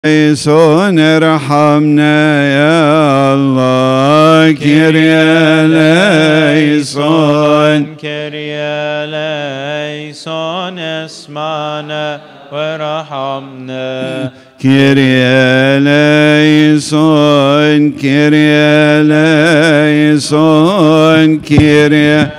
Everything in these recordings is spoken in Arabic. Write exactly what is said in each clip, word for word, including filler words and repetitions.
ليسون ارحمنا يا الله كيريا ليسون كيريا ليسون اسمعنا وارحمنا كيريا ليسون كيريا ليسون كيريا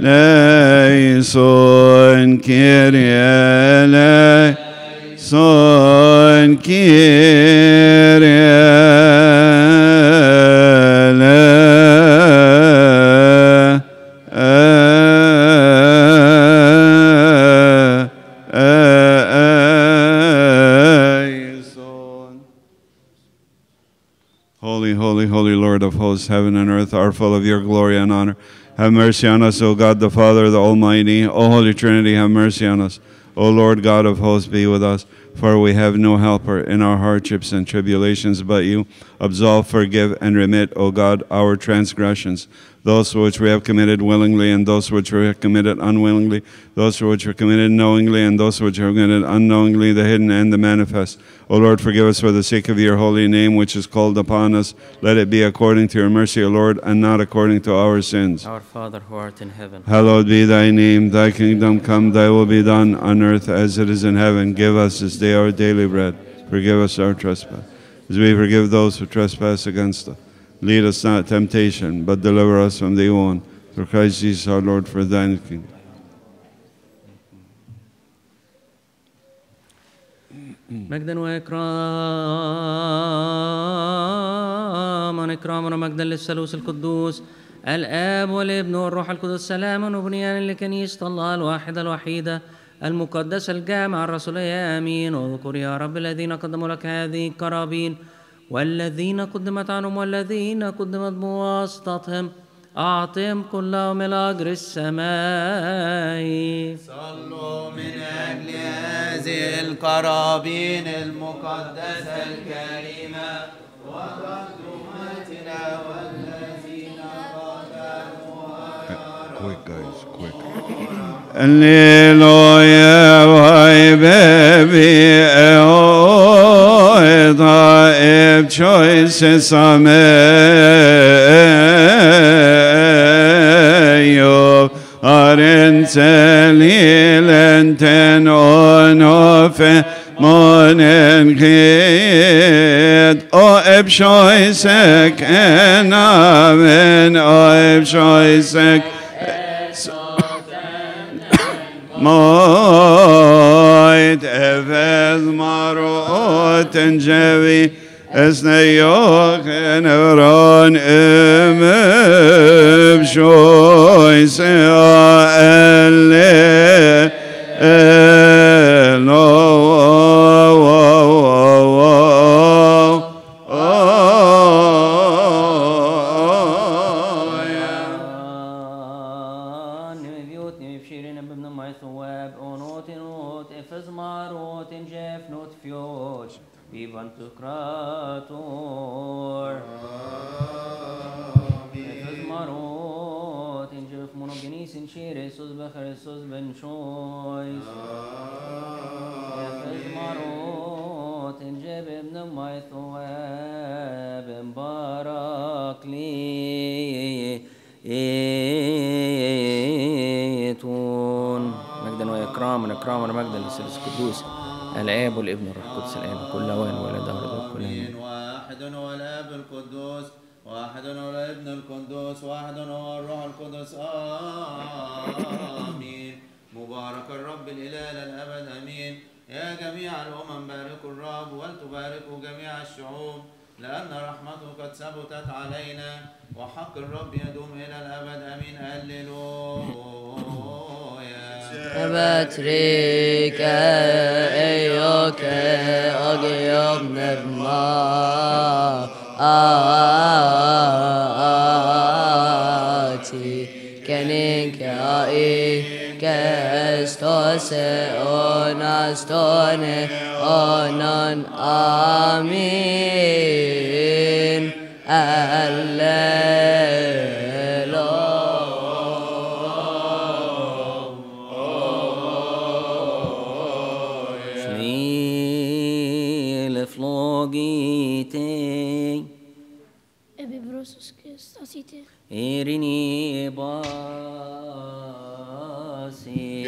ليسون كيريا ليسون Son Kyrie eleison. Holy, holy, holy Lord of hosts, heaven and earth are full of your glory and honor. Have mercy on us, O God the Father, the Almighty. O Holy Trinity, have mercy on us. O Lord God of hosts, be with us. For we have no helper in our hardships and tribulations but you. Absolve, forgive, and remit, O God, our transgressions, those which we have committed willingly and those which we have committed unwillingly, those which were committed knowingly and those which are committed unknowingly, the hidden and the manifest. O Lord, forgive us for the sake of your holy name, which is called upon us. Let it be according to your mercy, O Lord, and not according to our sins. Our Father who art in heaven, hallowed be thy name. Thy kingdom come, thy will be done on earth as it is in heaven. Give us this day our daily bread. Forgive us our trespass, as we forgive those who trespass against us. Lead us not into temptation, but deliver us from the evil one. Through Christ Jesus our Lord, for thine kingdom. مجدا وإكراما إكراما ومجدا للثالوث القدوس الآب والابن والروح القدس سلاما وبنيانا لكنيسة الله الواحدة الوحيدة المقدسة الجامعة الرسولية آمين. واذكر يا رب الذين قدموا لك هذه القرابين والذين قدمت عنهم والذين قدمت بواسطتهم أعطهم كلهم الأجر السمائي. صلوا من أجل هذه القرابين المقدسة الكريمة وتقدماتنا والذين قدموا. Quick guys, quick. Alleluia, vai baby, oh, if choices are made, Arenzelilenten onofe monenkid o ebshoisek enamen o ebshoisek moit evez marot enjevi esneyok enevron emeb shoise elle elo الآب والابن والروح القدس الآن وكل أوان ولا دهر كل آمين. واحد هو الآب القدوس واحد هو الابن القدوس واحد هو الروح القدس آمين. مبارك الرب الإله للأبد آمين. يا جميع الأمم باركوا الرب ولتباركوا جميع الشعوب لأن رحمته قد ثبتت علينا وحق الرب يدوم إلى الأبد آمين. هللويا. Patrick eyoke agiyom nevma ati kenin kai kestose onastone onon amin. Floor logite. Ebibrosus Christasite. Irini basi.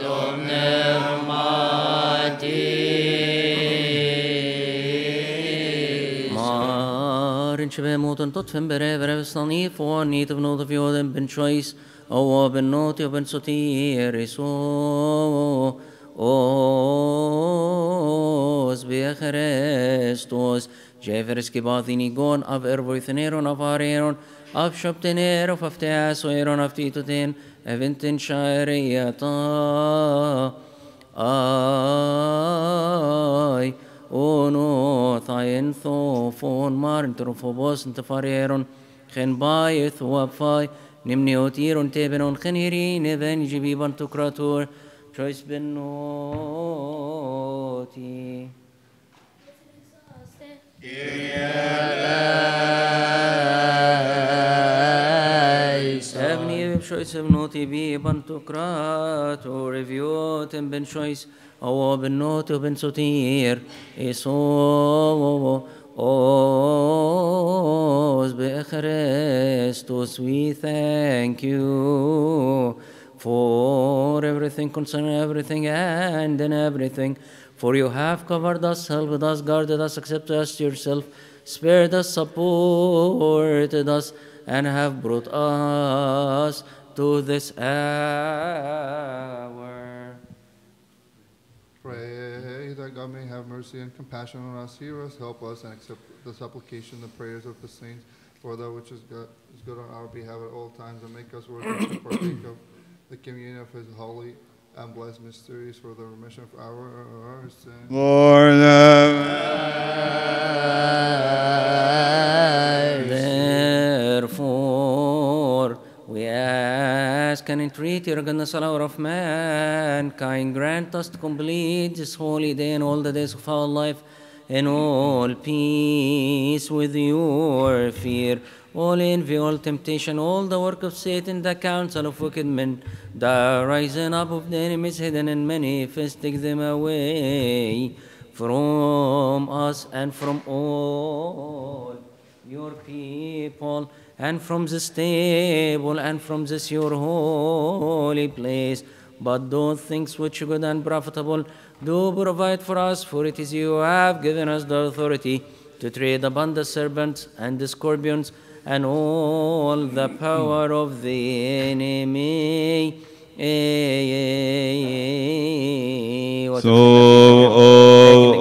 Marin shbe moten tot fem bere bere stani for need of not of your them been choice. O ben not your ben soti eriso. Os be Christos. Jeveris kibathini gon av ervoitheneron av areron. Av shoptener of afteas oeron of titoten. Eventin shairiata. Ai. Ono thayen tho fon marin trofobos intafareron. Gen bayeth wapfai. Nimneotiron tebenon geniri neven jibiban tukratur. Choice ben noti. Evni choice of noti bi bantukratur. Reviotem ben choice. Awa ben noti ben sotir. Eso. Os be Christos, we thank you for everything concerning everything and in everything. For you have covered us, helped us, guarded us, accepted us to yourself, spared us, supported us, and have brought us to this hour. Pray that God may have mercy and compassion on us, hear us, help us, and accept the supplication, the prayers of the saints, for that which is good, is good on our behalf at all times, and make us worthy to partake of the communion of his holy and blessed mysteries for the remission of our, our sins. Lord, have Therefore, we ask and entreat your goodness, Lord of mankind, grant us to complete this holy day and all the days of our life in all peace with your fear, all envy, all temptation, all the work of Satan, the counsel of wicked men, the rising up of the enemies hidden and manifest, take them away from us and from all your people, and from this table, and from this your holy place. But those things which are good and profitable, do provide for us, for it is you who have given us the authority to tread upon the serpents and the scorpions and all the power of the enemy. so. Oh,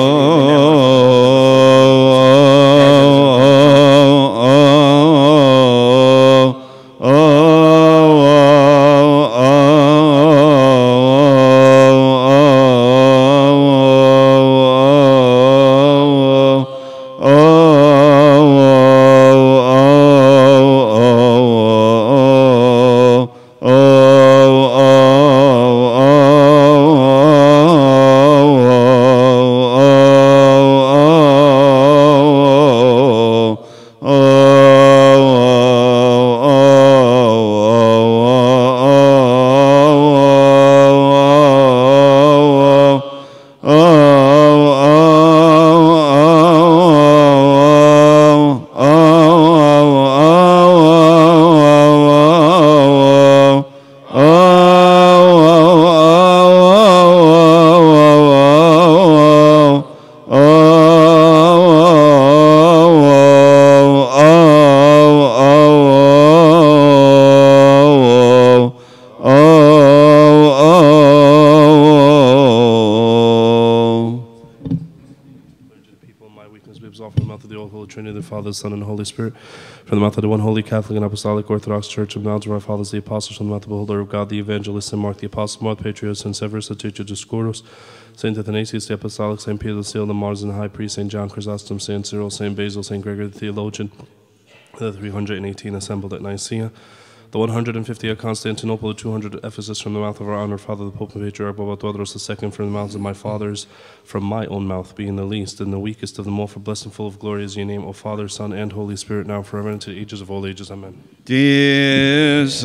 Trinity, the Father, the Son, and the Holy Spirit. From the mouth of the one holy Catholic and Apostolic Orthodox Church of Mount of our fathers, the apostles, from the mouth of the beholder of God, the evangelist, Saint Mark, the apostle, Mark, Patriot, Saint Severus, the teacher, Discordus, Saint Athanasius, the apostolic, Saint Peter, the seal, the Mars, and the high priest, Saint John Chrysostom, Saint Cyril, Saint Basil, Saint Gregory, the theologian, the three hundred eighteen assembled at Nicaea, the one hundred fifty at Constantinople, the two hundred at Ephesus, from the mouth of our honored father, the Pope and Patriarch Bobatodros the second, from the mouths of my fathers, from my own mouth, being the least and the weakest of them all, for blessed and full of glory is your name, O Father, Son, and Holy Spirit, now forever and to the ages of all ages. Amen. Tis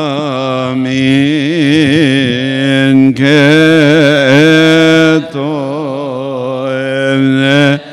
amin keto emne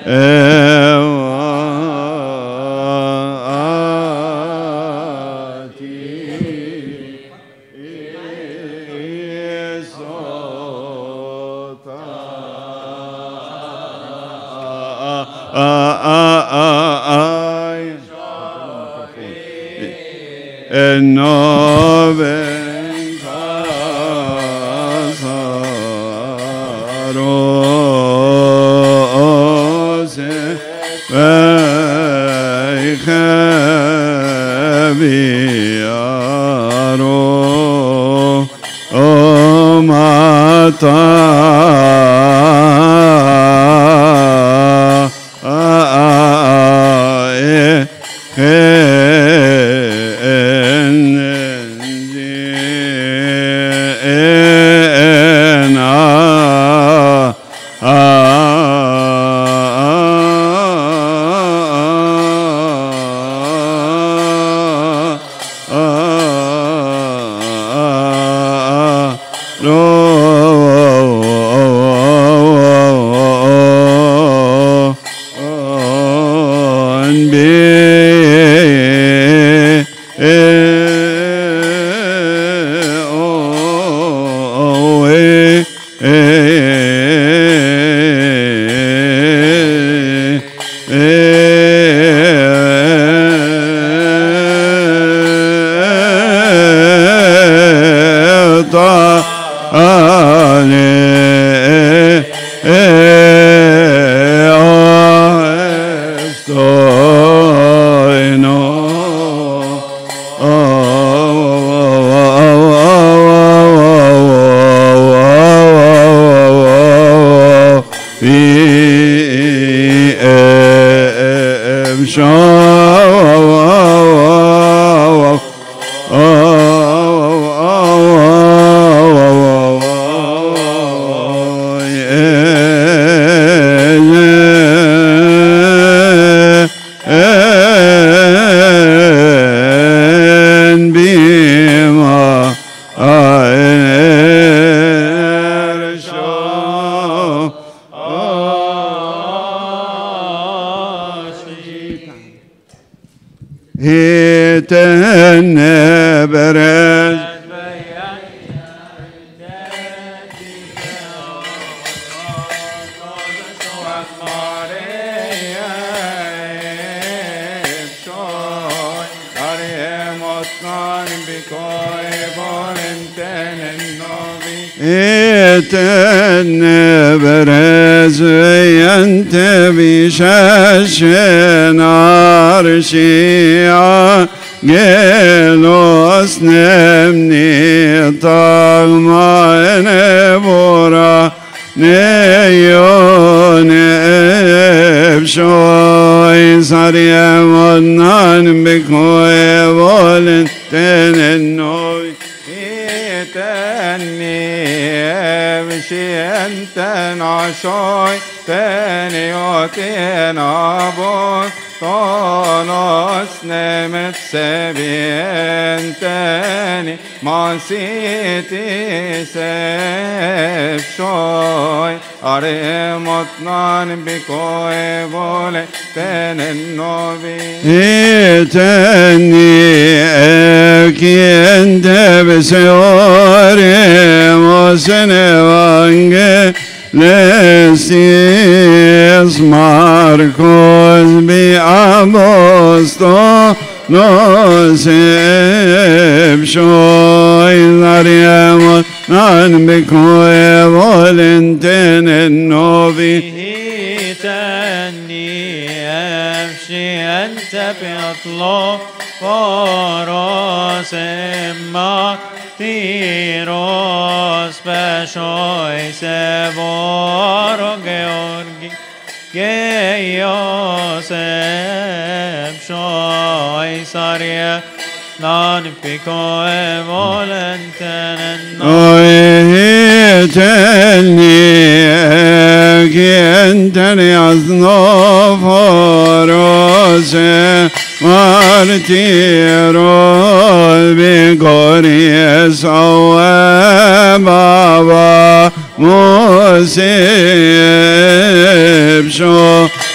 Baba Musib Sho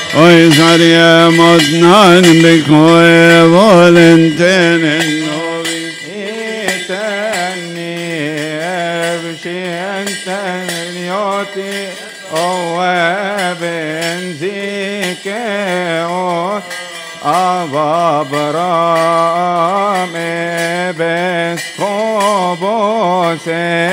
ويسر يا مدنان بكوي فولنتين النوبي إيتاني أبشي أنت نيوتي أو بنزيك أو أبا برام بسكوبوس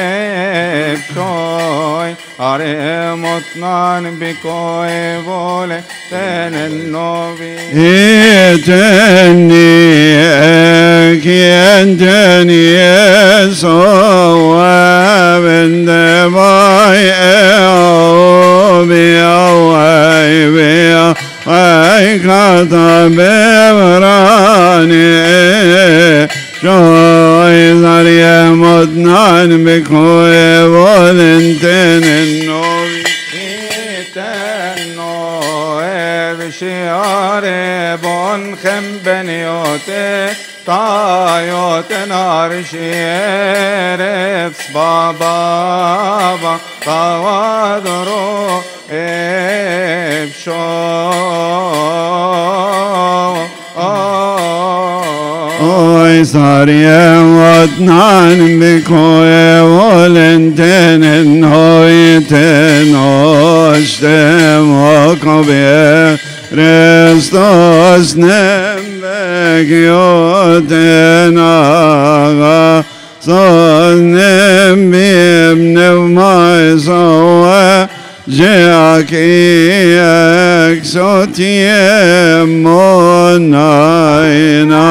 بشوي أري مطنان بكوي بولي تن النوبي إيتني كينتني يسوى من دماي أوبي أوي بيا أي كاتا بمراني شوي زريا مدنان بكوي بولنتين النوبي إيتانو بشياري بون خمبنيوتي طايوت نار شيرفس بابا طوادرو إبشو Oy sarıya vatnan bikoye volentenen hoyten oştem okabe Restos nembek yoten aga Soznem bim nevmay soğe Jeaki exotiem monayna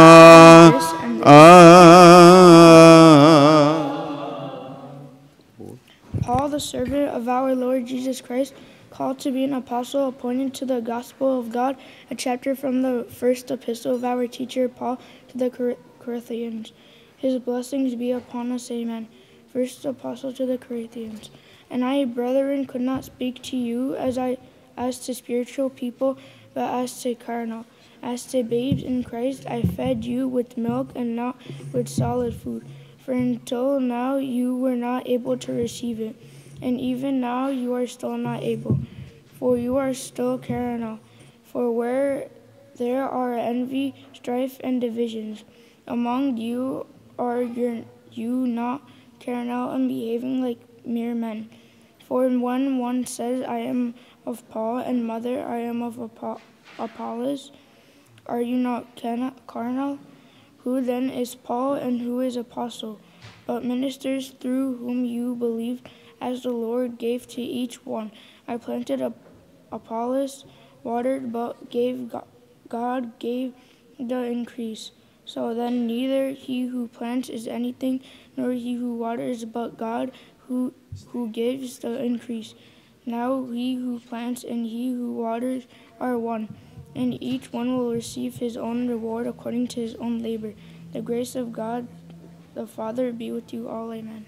Paul, the servant of our Lord Jesus Christ, called to be an apostle, appointed to the gospel of God, a chapter from the first epistle of our teacher Paul to the Cor- Corinthians. His blessings be upon us, amen. First apostle to the Corinthians. And I, brethren, could not speak to you as I as to spiritual people, but as to carnal. As to babes in Christ, I fed you with milk and not with solid food. For until now you were not able to receive it, and even now you are still not able, for you are still carnal. For where there are envy, strife, and divisions among you, are your, you not carnal and behaving like mere men? For when one says, I am of Paul, and mother, I am of Apo- Apollos, are you not cana- carnal? Who then is Paul, and who is apostle? But ministers through whom you believed, as the Lord gave to each one. I planted Ap- Apollos, watered, but gave God, God gave the increase. So then neither he who plants is anything, nor he who waters, but God who who gives the increase. Now he who plants and he who waters are one, and each one will receive his own reward according to his own labor. The grace of God the Father be with you all, amen.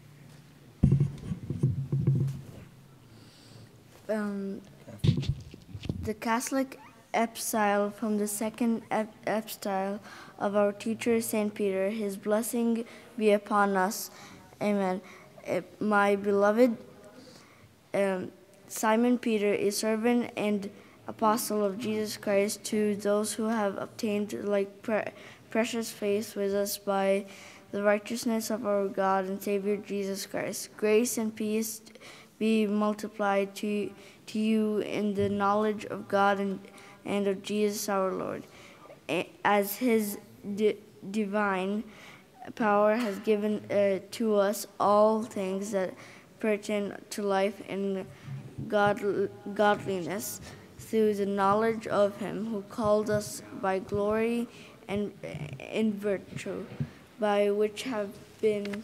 Um, the Catholic Epistile from the second ep- Epistile of our teacher Saint Peter. His blessing be upon us, amen. Uh, my beloved um, Simon Peter, a servant and apostle of Jesus Christ, to those who have obtained like pre- precious faith with us by the righteousness of our God and Savior Jesus Christ. Grace and peace be multiplied to, to you in the knowledge of God and, and of Jesus our Lord, as his di- divine power has given uh, to us all things that pertain to life and God, godliness, through the knowledge of him who called us by glory and in virtue, by which have been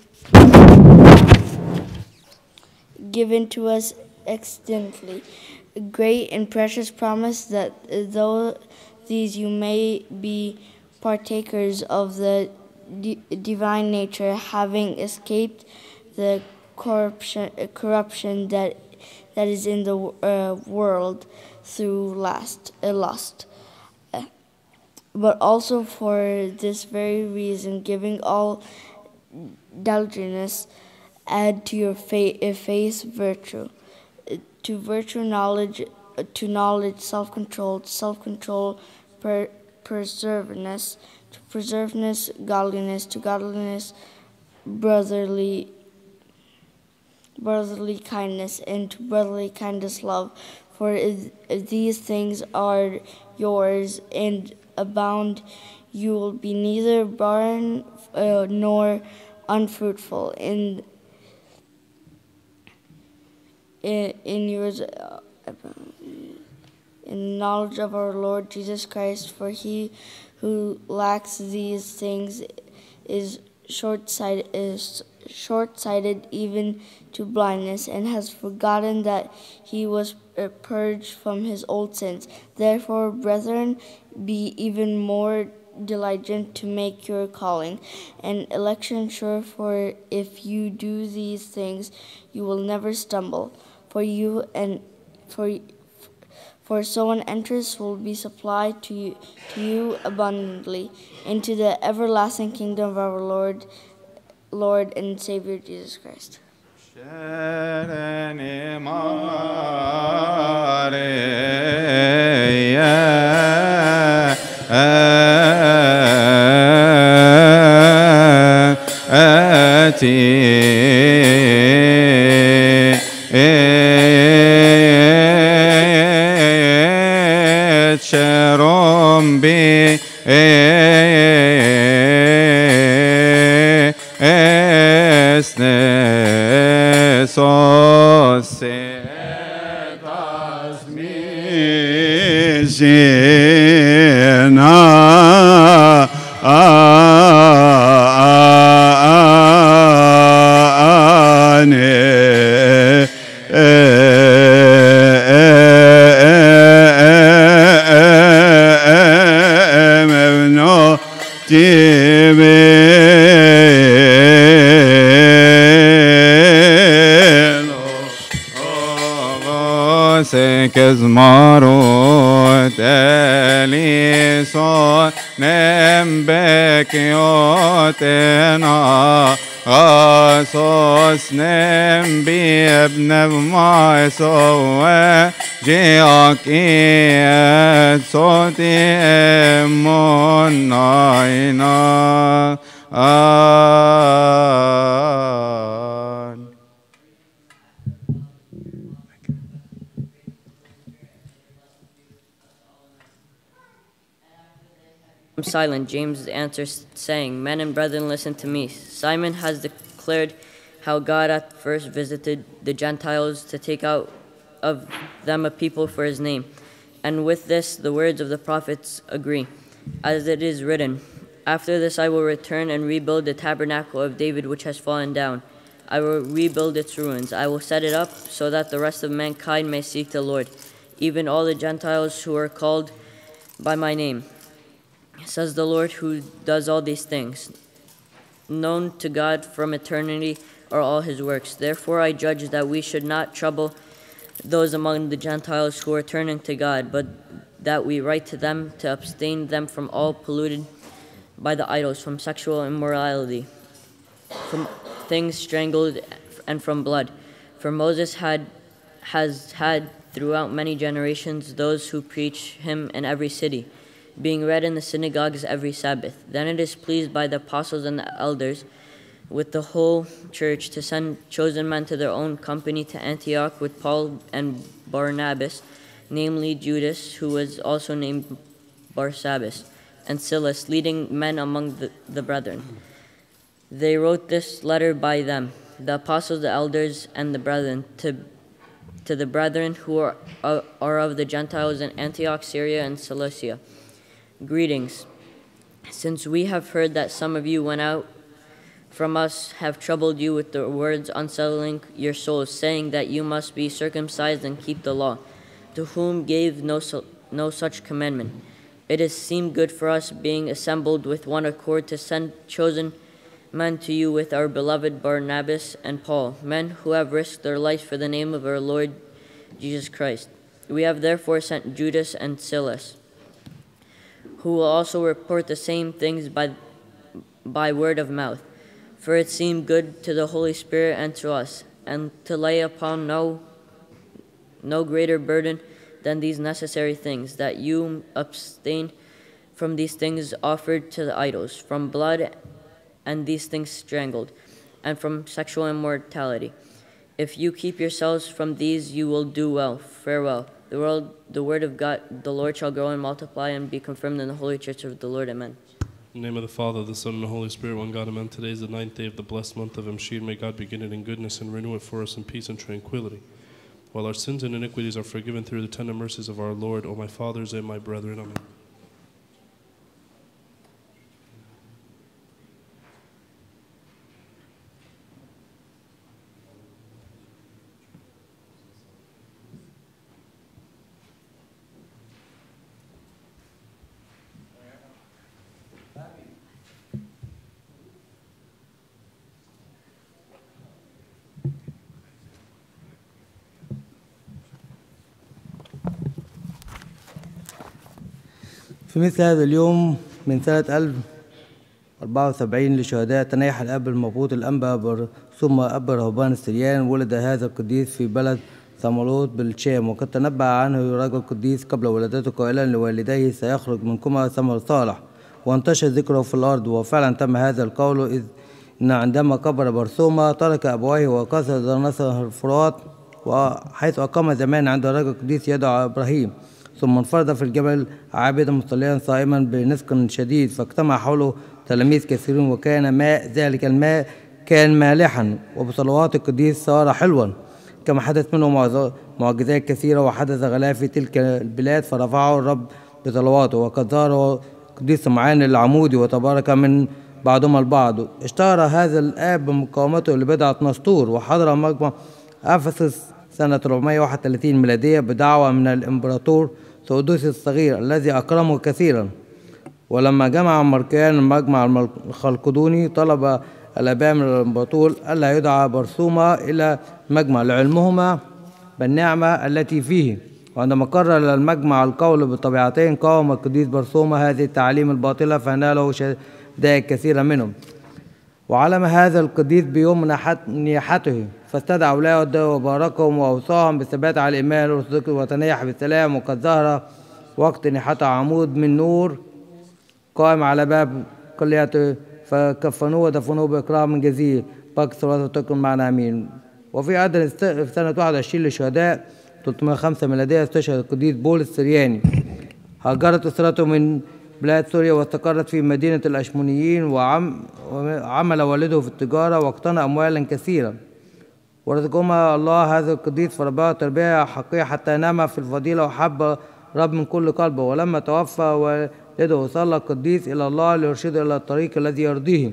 given to us extensively a great and precious promise, that though these you may be partakers of the di- divine nature, having escaped the corruption, corruption that that is in the uh, world through lust, uh, lust. Uh, but also for this very reason, giving all diligence, add to your faith, faith virtue, to virtue knowledge, to knowledge, self-control, to self-control, per, perseverance, to perseverance, godliness, to godliness, brotherly brotherly kindness, and to brotherly kindness love. For if, if these things are yours and abound, you will be neither barren uh, nor unfruitful in in, in yours uh, in knowledge of our Lord Jesus Christ. For he who lacks these things is short-sighted, is short-sighted even to blindness, and has forgotten that he was purged from his old sins. Therefore, brethren, be even more diligent to make your calling and election sure, for if you do these things, you will never stumble. For you and for for so an entrance will be supplied to you, to you abundantly into the everlasting kingdom of our Lord, Lord and Savior Jesus Christ. Sharon be esne so setas mi sina Kezmarot elison nembek yotena asos nembi ebnev maisoe jiakiet soti emonaina an. Silent, James answers, saying, Men and brethren, listen to me. Simon has declared how God at first visited the Gentiles to take out of them a people for his name. And with this, the words of the prophets agree. As it is written, After this I will return and rebuild the tabernacle of David which has fallen down. I will rebuild its ruins. I will set it up so that the rest of mankind may seek the Lord, even all the Gentiles who are called by my name. Says the Lord who does all these things. Known to God from eternity are all his works. Therefore I judge that we should not trouble those among the Gentiles who are turning to God, but that we write to them to abstain them from all polluted by the idols, from sexual immorality, from things strangled, and from blood. For Moses had has had throughout many generations those who preach him in every city, being read in the synagogues every Sabbath. Then it is pleased by the apostles and the elders with the whole church to send chosen men to their own company to Antioch with Paul and Barnabas, namely Judas, who was also named Barsabbas, and Silas, leading men among the, the brethren. They wrote this letter by them, the apostles, the elders, and the brethren, to to the brethren who are, uh, are of the Gentiles in Antioch, Syria, and Cilicia. Greetings. Since we have heard that some of you went out from us, have troubled you with the words, unsettling your souls, saying that you must be circumcised and keep the law, to whom gave no, so, no such commandment. It has seemed good for us, being assembled with one accord, to send chosen men to you with our beloved Barnabas and Paul, men who have risked their lives for the name of our Lord Jesus Christ. We have therefore sent Judas and Silas, who will also report the same things by, by word of mouth. For it seemed good to the Holy Spirit and to us, and to lay upon no, no greater burden than these necessary things, that you abstain from these things offered to the idols, from blood and these things strangled, and from sexual immorality. If you keep yourselves from these, you will do well. Farewell. The, world, the word of God, the Lord shall grow and multiply and be confirmed in the holy church of the Lord. Amen. In the name of the Father, the Son, and the Holy Spirit, one God, amen. Today is the ninth day of the blessed month of Emshir. May God begin it in goodness and renew it for us in peace and tranquility. While our sins and iniquities are forgiven through the tender mercies of our Lord, O my fathers and my brethren, amen. في مثل هذا اليوم من سنة ألف وأربعة وسبعين لشهداء تنيح الأب المبعوث الأنبا ثم أب رهبان السريان. ولد هذا القديس في بلد ثملوط بالشام، وقد تنبأ عنه رجل قديس قبل ولادته قائلا لوالديه سيخرج منكما ثمر صالح، وانتشر ذكره في الأرض. وفعلا تم هذا القول، إذ إن عندما كبر برسومة ترك أبويه وقصد نصر الفرات، وحيث أقام زمان عند رجل قديس يدعى إبراهيم، ثم انفرد في الجبل عابدا مصليا صائما بنسق شديد، فاجتمع حوله تلاميذ كثيرون، وكان ماء ذلك الماء كان مالحا، وبصلوات القديس صار حلوا، كما حدث منه معجزات كثيرة، وحدث غلاء في تلك البلاد، فرفعه الرب بصلواته. وقد ظهر قديس سمعان العمودي وتبارك من بعضهم البعض. اشتهر هذا الآب بمقاومته لبدعة نسطور، وحضر مجمع أفسس سنة أربعمائة وواحد وثلاثين ميلادية بدعوة من الإمبراطور ثيودوسيوس الصغير الذي أكرمه كثيرا. ولما جمع ماركيان المجمع الخلقدوني طلب الآباء من الإمبراطور ألا يدعى برسومة إلى مجمع لعلمهما بالنعمة التي فيه. وعندما قرر المجمع القول بطبيعتين قاوم القديس برسومة هذه التعاليم الباطلة، فناله شدائد كثيرة منهم. وعلم هذا القديس بيوم نياحته، فاستدعى أولاده وباركهم وأوصاهم بالثبات على الإيمان والصدق، وتنيح بالسلام. وقد ظهر وقت نياحته عمود من نور قائم على باب قليته، فكفنوه ودفنوه بإكرام جزيل. باقي صلاته تكن معنا آمين. وفي عدن في سنة واحد وعشرين للشهداء ثلاثمائة وخمسة ميلادية استشهد القديس بولس السرياني. هاجرت أسرته من بلاد سوريا واستقرت في مدينة الأشمونيين، وعمل والده في التجارة واقتنى أموالا كثيرة، ورزقهما الله هذا القديس فرباه تربية حقيقية حتى نام في الفضيلة وحب رب من كل قلبه. ولما توفى والده صلى القديس إلى الله ليرشده إلى الطريق الذي يرضيه،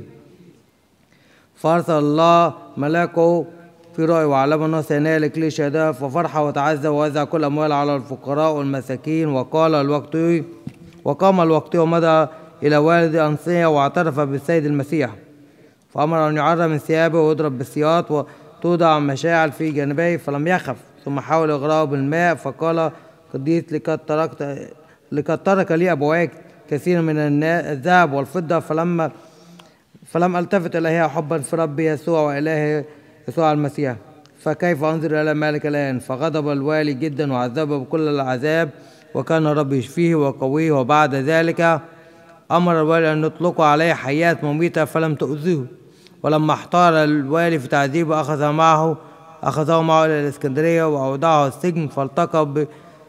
فأرسل الله ملاكه في رأي وعلم أنه سينال إكليل شهداء، ففرح وتعزى ووزع كل أموال على الفقراء والمساكين. وقال الوقت وقام الوقت ومضى إلى والد أنصية واعترف بالسيد المسيح، فأمر أن يعرى من ثيابه ويضرب بالسياط وتوضع مشاعل في جانبيه، فلم يخف. ثم حاول إغراءه بالماء، فقال قديس لقد تركت لقد ترك لي أبواك كثير من الذهب والفضة، فلما فلم ألتفت إليها حبا في ربي يسوع وإله يسوع المسيح، فكيف أنظر إلى مالك الآن؟ فغضب الوالي جدا وعذبه بكل العذاب، وكان الرب يشفيه وقويه. وبعد ذلك أمر الوالي أن يطلقوا عليه حيات مميتة فلم تؤذيه. ولما احتار الوالي في تعذيبه أخذ معه أخذه معه إلى الإسكندرية وأودعه السجن، فالتقى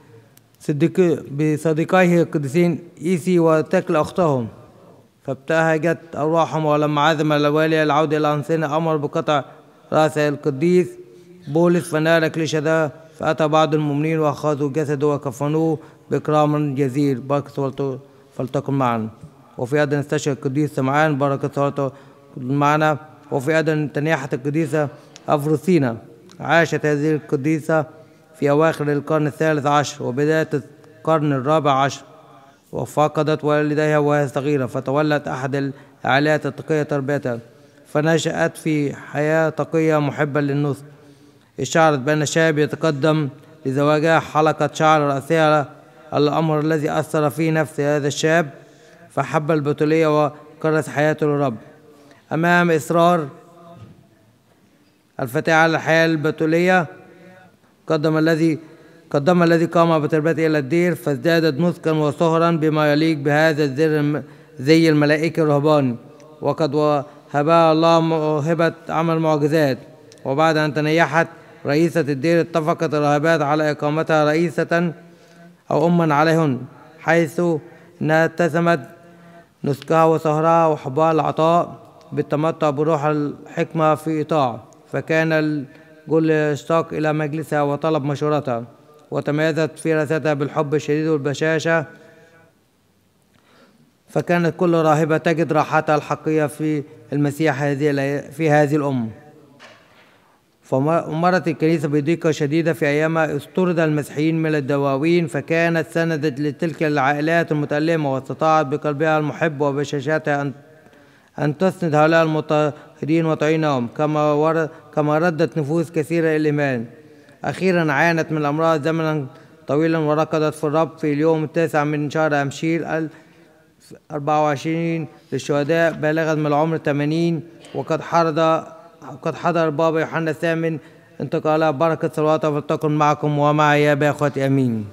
بصديقيه القديسين إيسي وتكل أختهم، فابتهجت أرواحهم. ولما عزم الوالي العودة إلى أنصنة أمر بقطع رأس القديس بولس، فنال إكليل شهداء. فأتى بعض المؤمنين وأخذوا جسده وكفنوه بإكرام جزيل. بركة صلاته فلتكن معنا. وفي أذن استشهد القديس سمعان، بركة صلاته معنا. وفي أذن تنيحة القديسة أفروسينا. عاشت هذه القديسة في أواخر القرن الثالث عشر وبداية القرن الرابع عشر، وفقدت والديها وهي صغيرة، فتولت أحد العائلات التقية تربيتها، فنشأت في حياة تقية محبة للنصح. اشتعرت بأن الشاب يتقدم لزواجها حلقة شعر رأسها، الأمر الذي أثر في نفس هذا الشاب، فحب البتولية وكرس حياته للرب. أمام إصرار الفتاة على الحياة البتولية قدم الذي قدم الذي قام بتربيته إلى الدير، فازدادت نسكا وسهرا بما يليق بهذا الزر زي الملائكة الرهباني، وقد وهبها الله موهبة عمل معجزات. وبعد أن تنيحت رئيسة الدير اتفقت الراهبات على إقامتها رئيسة أو أما عليهن، حيث أنها اتسمت نسكها وسهرها وحبها العطاء بالتمتع بروح الحكمة في إطاعة، فكان الكل يشتاق إلى مجلسها وطلب مشورتها، وتميزت في رثتها بالحب الشديد والبشاشة، فكانت كل راهبة تجد راحتها الحقيقية في المسيح هذه في هذه الأم. فمرت الكنيسة بضيقة شديدة في أيامها، اضطرد المسيحيين من الدواوين، فكانت سندت لتلك العائلات المتألمة، واستطاعت بقلبها المحب وبشاشتها أن أن تسند هؤلاء المضطهدين وتعينهم، كما ورد كما ردت نفوس كثيرة إلى الإيمان. أخيرا عانت من الأمراض زمنا طويلا، ورقدت في الرب في اليوم التاسع من شهر أمشير ألف وأربعة وعشرين للشهداء، بالغت من العمر ثمانين، وقد حضر وقد حضر بابا يوحنا الثامن انتقالها. بركة صلواتها فلتكن معكم ومعي يا أخوتي، آمين.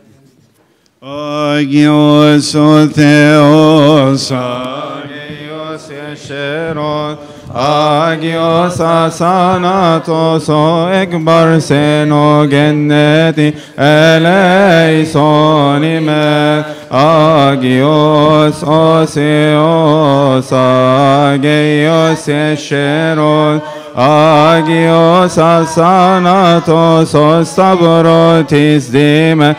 Agios o Theos, Agios Esheron, Agios Asanatos o Ekbarseno Genneti Eleisonime, Agios Oseos, Agios Esheron, Agios asanatos ostabrotis dime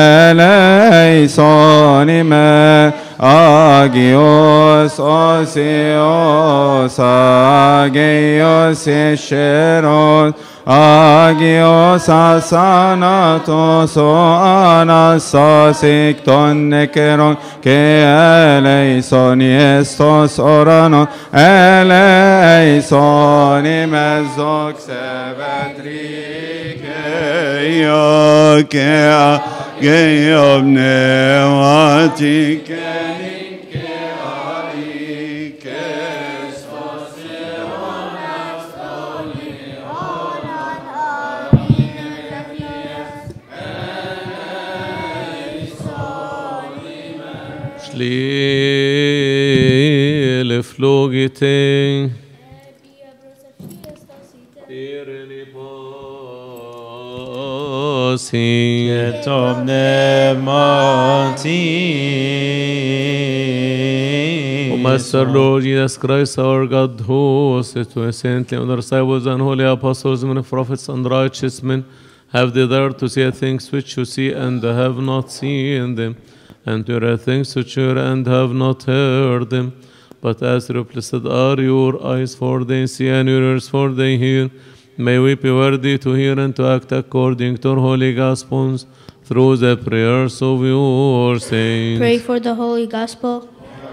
eleisonime, Agios osios, Agios esheron, Agios asanatos o anastasik ton nekeron, que eleison estos orano, eleison imezok sevetrike, yokea, geyobnevatike, Lille flogite Irene posi Tomne mati O Master Lord Jesus Christ, our God, who sit to saintly on the disciples and holy apostles and prophets and righteous men, have desired to see things which you see and have not seen them, and to hear things which you hear and have not heard them. But as blessed are your eyes, for they see, and your ears, for they hear. May we be worthy to hear and to act according to our holy gospels, through the prayers of your saints. Pray for the holy gospel.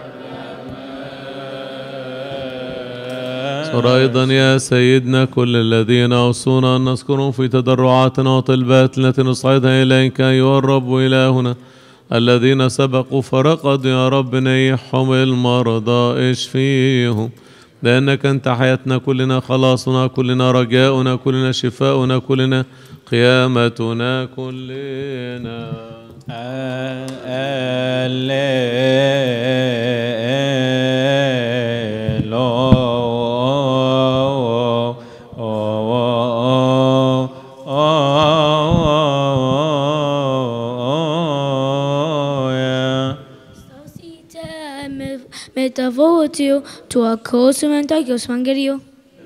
أيضا يا سيدنا كل الذين أوصونا أن نذكرهم في تضرعاتنا وطلبات التي نصعدها إليك أيها الرب إلهنا، الذين سبقوا فرقد يا رب نيحهم المرضى اشفيهم، لأنك أنت حياتنا كلنا، خلاصنا كلنا، رجاؤنا كلنا، شفاؤنا كلنا، قيامتنا كلنا. Metavotiu tu acosum Antiochos Mangerio.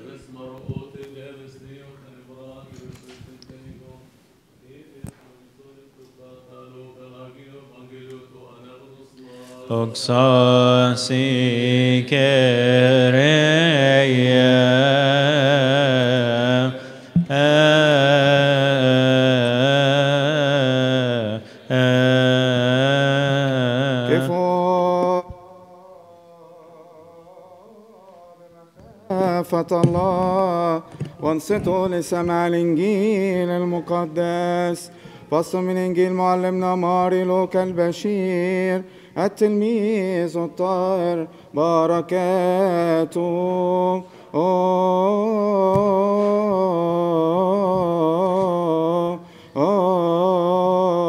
Oxasi kereia الله وانصتوا لسماع الإنجيل المقدس. فصل من إنجيل معلمنا ماري لوكا البشير التلميذ الطاهر بركاته. أوه أوه أوه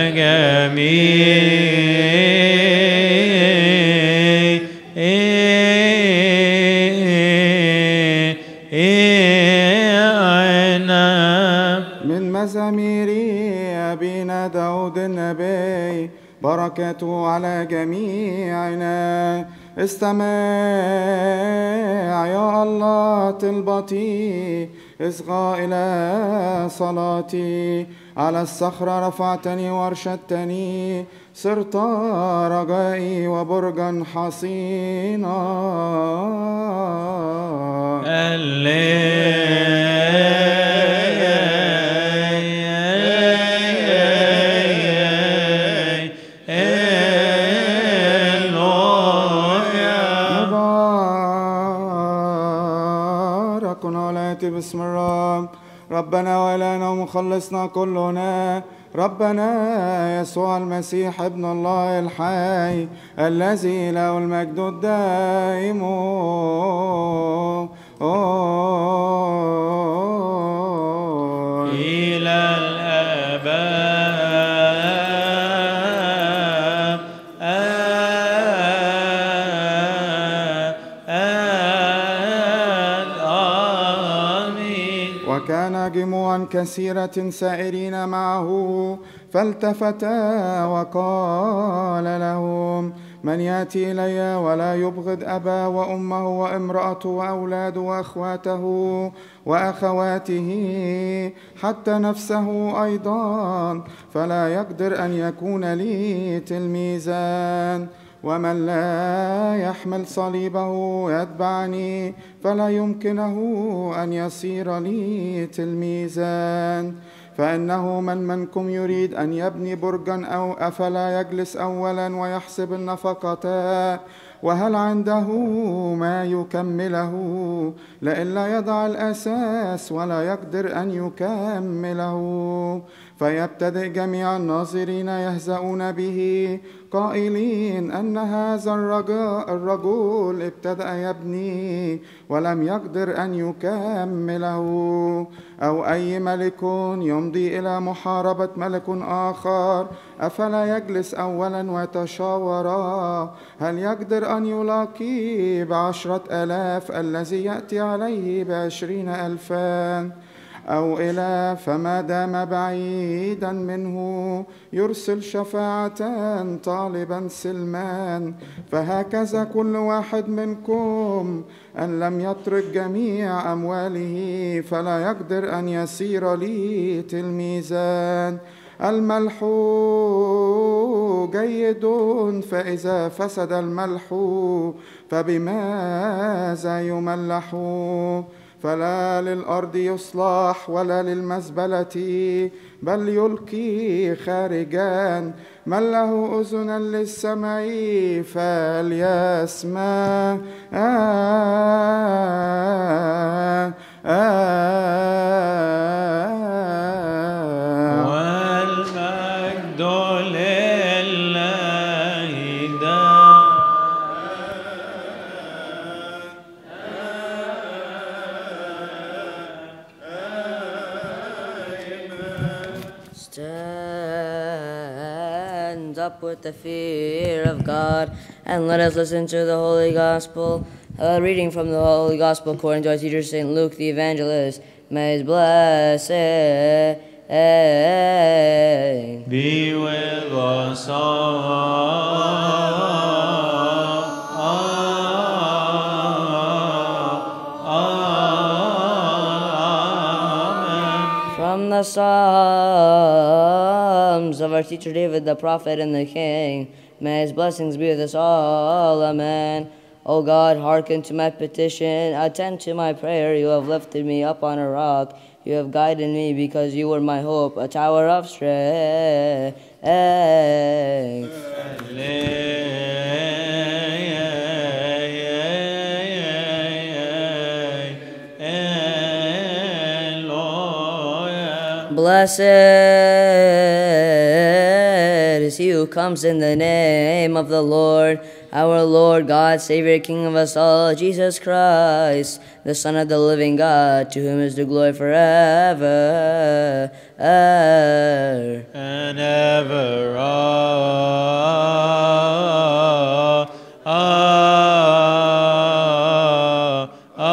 من مزامير أبينا داود النبي بركته على جميعنا. استمع يا الله طلبتي، اصغى إلى صلاتي. على الصخرة رفعتني وارشدتني، صرت رجائي وبرجا حصينا. مبارك ولاتي باسم الرب ربنا وإلهنا ومخلصنا كلنا، ربنا يسوع المسيح ابن الله الحي الذي له المجد الدائم إلى وكان جموعا كثيرة سائرين معه، فالتفتا وقال لهم: من يأتي إلي ولا يبغض أباه وأمه وامرأته وأولاده وأخواته وأخواته حتى نفسه أيضا، فلا يقدر أن يكون لي تلميذا. ومن لا يحمل صليبه يتبعني فلا يمكنه أن يصير لي تلميذا. فإنه من منكم يريد أن يبني برجا أو أفلا يجلس أولا ويحسب النفقة وهل عنده ما يكمله، لئلا يضع الأساس ولا يقدر أن يكمله. فيبتدئ جميع الناظرين يهزؤون به قائلين أن هذا الرجل ابتدأ يبني ولم يقدر أن يكمله. أو أي ملك يمضي إلى محاربة ملك آخر أفلا يجلس أولا ويتشاورا هل يقدر أن يلاقي بعشرة آلاف الذي يأتي عليه بعشرين ألفا؟ أو إلى فما دام بعيدا منه يرسل شفاعة طالبا سلمان. فهكذا كل واحد منكم أن لم يترك جميع أمواله فلا يقدر أن يصير لي تلميذا. الملح جيد، فإذا فسد الملح فبماذا يملح؟ فلا للأرض يصلح ولا للمزبلة، بل يلقي خارجا. من له أذنا للسمع فليسمع. آه آه والمجد لله دا. Stand up with the fear of God, and let us listen to the Holy Gospel. A reading from the Holy Gospel according to our teacher, Saint Luke the Evangelist. May his blessing be with us all. From the Psalms of our teacher David, the prophet and the king, may his blessings be with us all. Amen. O God, hearken to my petition, attend to my prayer. You have lifted me up on a rock. You have guided me because you were my hope, a tower of strength. Blessed is he who comes in the name of the Lord, our Lord, God, Savior, King of us all, Jesus Christ, the Son of the living God, to whom is the glory forever and ever. Ah, ah,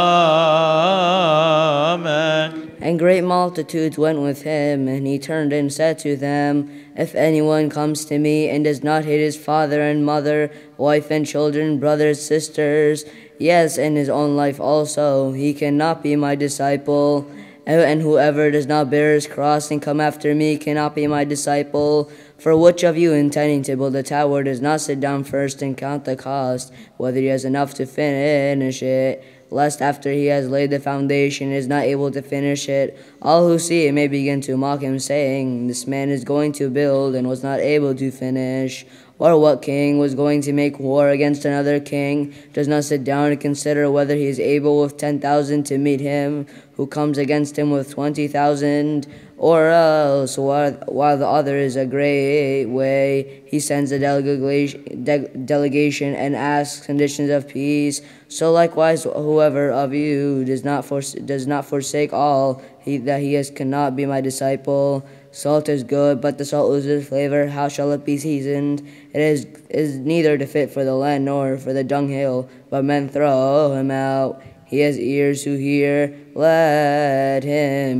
amen. And great multitudes went with him, and he turned and said to them, If anyone comes to me and does not hate his father and mother, wife and children, brothers, sisters, yes, and his own life also, he cannot be my disciple. And whoever does not bear his cross and come after me cannot be my disciple. For which of you, intending to build a tower, does not sit down first and count the cost, whether he has enough to finish it, lest after he has laid the foundation is not able to finish it, all who see it may begin to mock him, saying, This man is going to build and was not able to finish. Or what king was going to make war against another king does not sit down and consider whether he is able with ten thousand to meet him who comes against him with twenty thousand? Or else, while, while the other is a great way, he sends a delegation, de- delegation and asks conditions of peace. So likewise, whoever of you does not fors- does not forsake all he, that he has cannot be my disciple. Salt is good, but the salt loses flavor. How shall it be seasoned? It is, is neither to fit for the land nor for the dunghill, but men throw him out. He has ears who hear, let him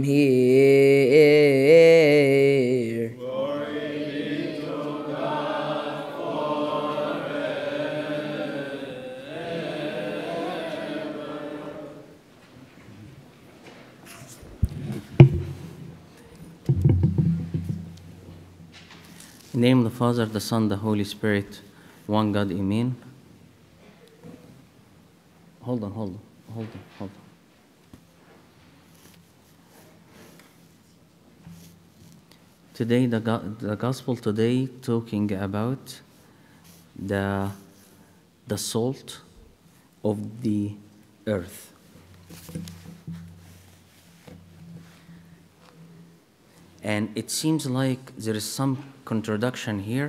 hear. Glory be to God In the name of the Father, the Son, the Holy Spirit, one God, Amen. Hold on, hold on, hold on, hold on. Today, the, go- the gospel today talking about the, the salt of the earth. And it seems like there is some contradiction here.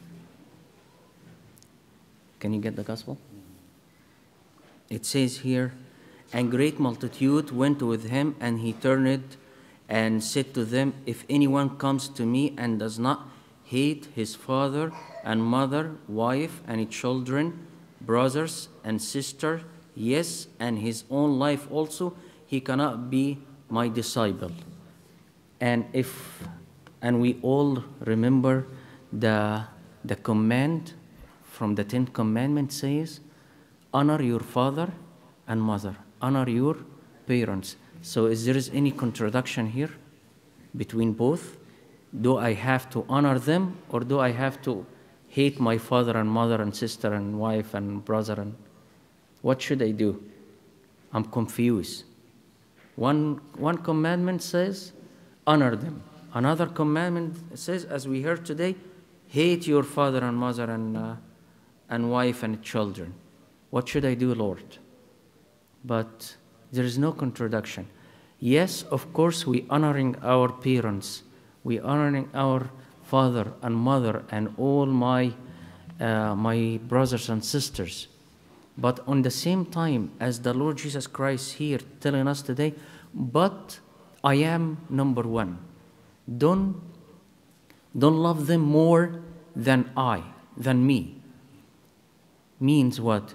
Can you get the gospel? It says here, and great multitude went with him, and he turned and said to them, If anyone comes to me and does not hate his father and mother, wife and children, brothers and sisters, yes, and his own life also, he cannot be my disciple. And if, and we all remember the, the command from the Ten Commandments says, honor your father and mother, honor your parents. So is there is any contradiction here between both? Do I have to honor them, or do I have to hate my father and mother and sister and wife and brother? And what should I do? I'm confused. One, one commandment says, honor them. Another commandment says, as we heard today, hate your father and mother and, uh, and wife and children. What should I do, Lord? But there is no contradiction. Yes, of course, we honoring our parents. We honoring our father and mother and all my, uh, my brothers and sisters. But on the same time, as the Lord Jesus Christ here telling us today, but I am number one. Don't, don't love them more than I, than me. Means what?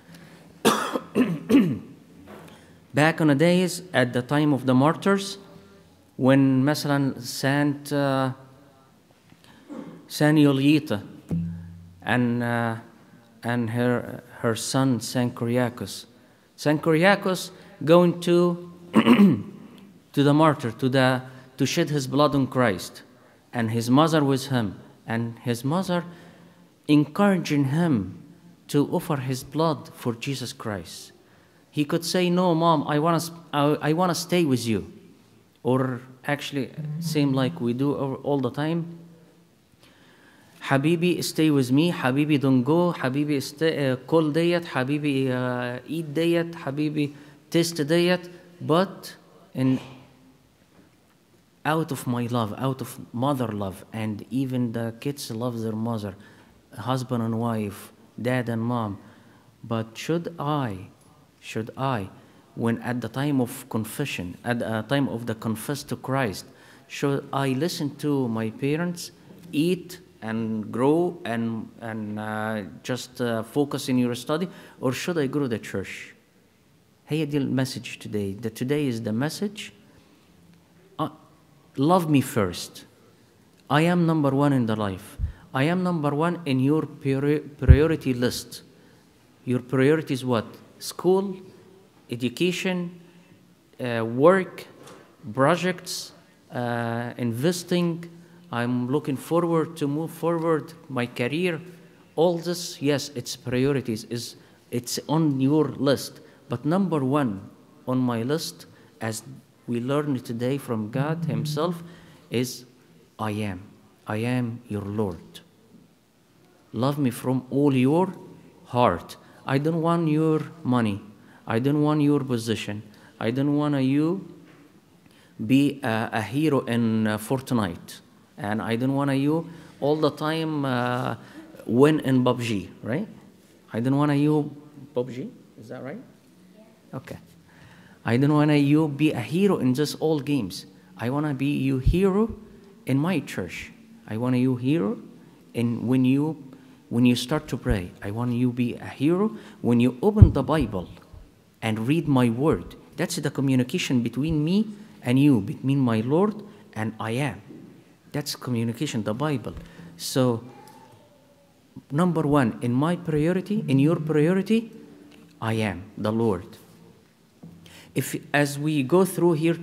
Back on the days, at the time of the martyrs, when مثلا Saint uh, Saint Yolita and uh, and her her son Saint Kyriakos, Saint Kyriakos going to to the martyr, to the to shed his blood on Christ, and his mother with him, and his mother encouraging him to offer his blood for Jesus Christ. He could say, no, Mom, I want to I, I want to stay with you. Or actually, same like we do all the time. Habibi, stay with me. Habibi, don't go. Habibi, stay, uh, call dayat. Habibi, uh, eat dayat. Habibi, taste dayat. But in out of my love, out of mother love, and even the kids love their mother, husband and wife, dad and mom. But should I, should I, when at the time of confession, at the time of the confess to Christ, should I listen to my parents, eat and grow and, and uh, just uh, focus in your study, or should I go to the church? هي دي المسج today. That today is the message. Uh, love me first. I am number one in the life. I am number one in your priori priority list. Your priority is what? School, education, uh, work, projects, uh, investing. I'm looking forward to move forward my career. All this, yes, it's priorities. Is it's on your list. But number one on my list, as we learned today from God Himself, is I am. I am your Lord. Love me from all your heart. I don't want your money. I don't want your position. I don't want you be a, a hero in uh, Fortnite. And I don't want you all the time uh, win in P U B G, right? I don't want you P U B G, is that right? Okay. I don't want you be a hero in just all games. I want to be you hero in my church. I want you hero in when you when you start to pray. I want you be a hero when you open the Bible and read my word. That's the communication between me and you, between my Lord and I am. That's communication, the Bible. So number one, in my priority, in your priority, I am the Lord. If, as we go through here,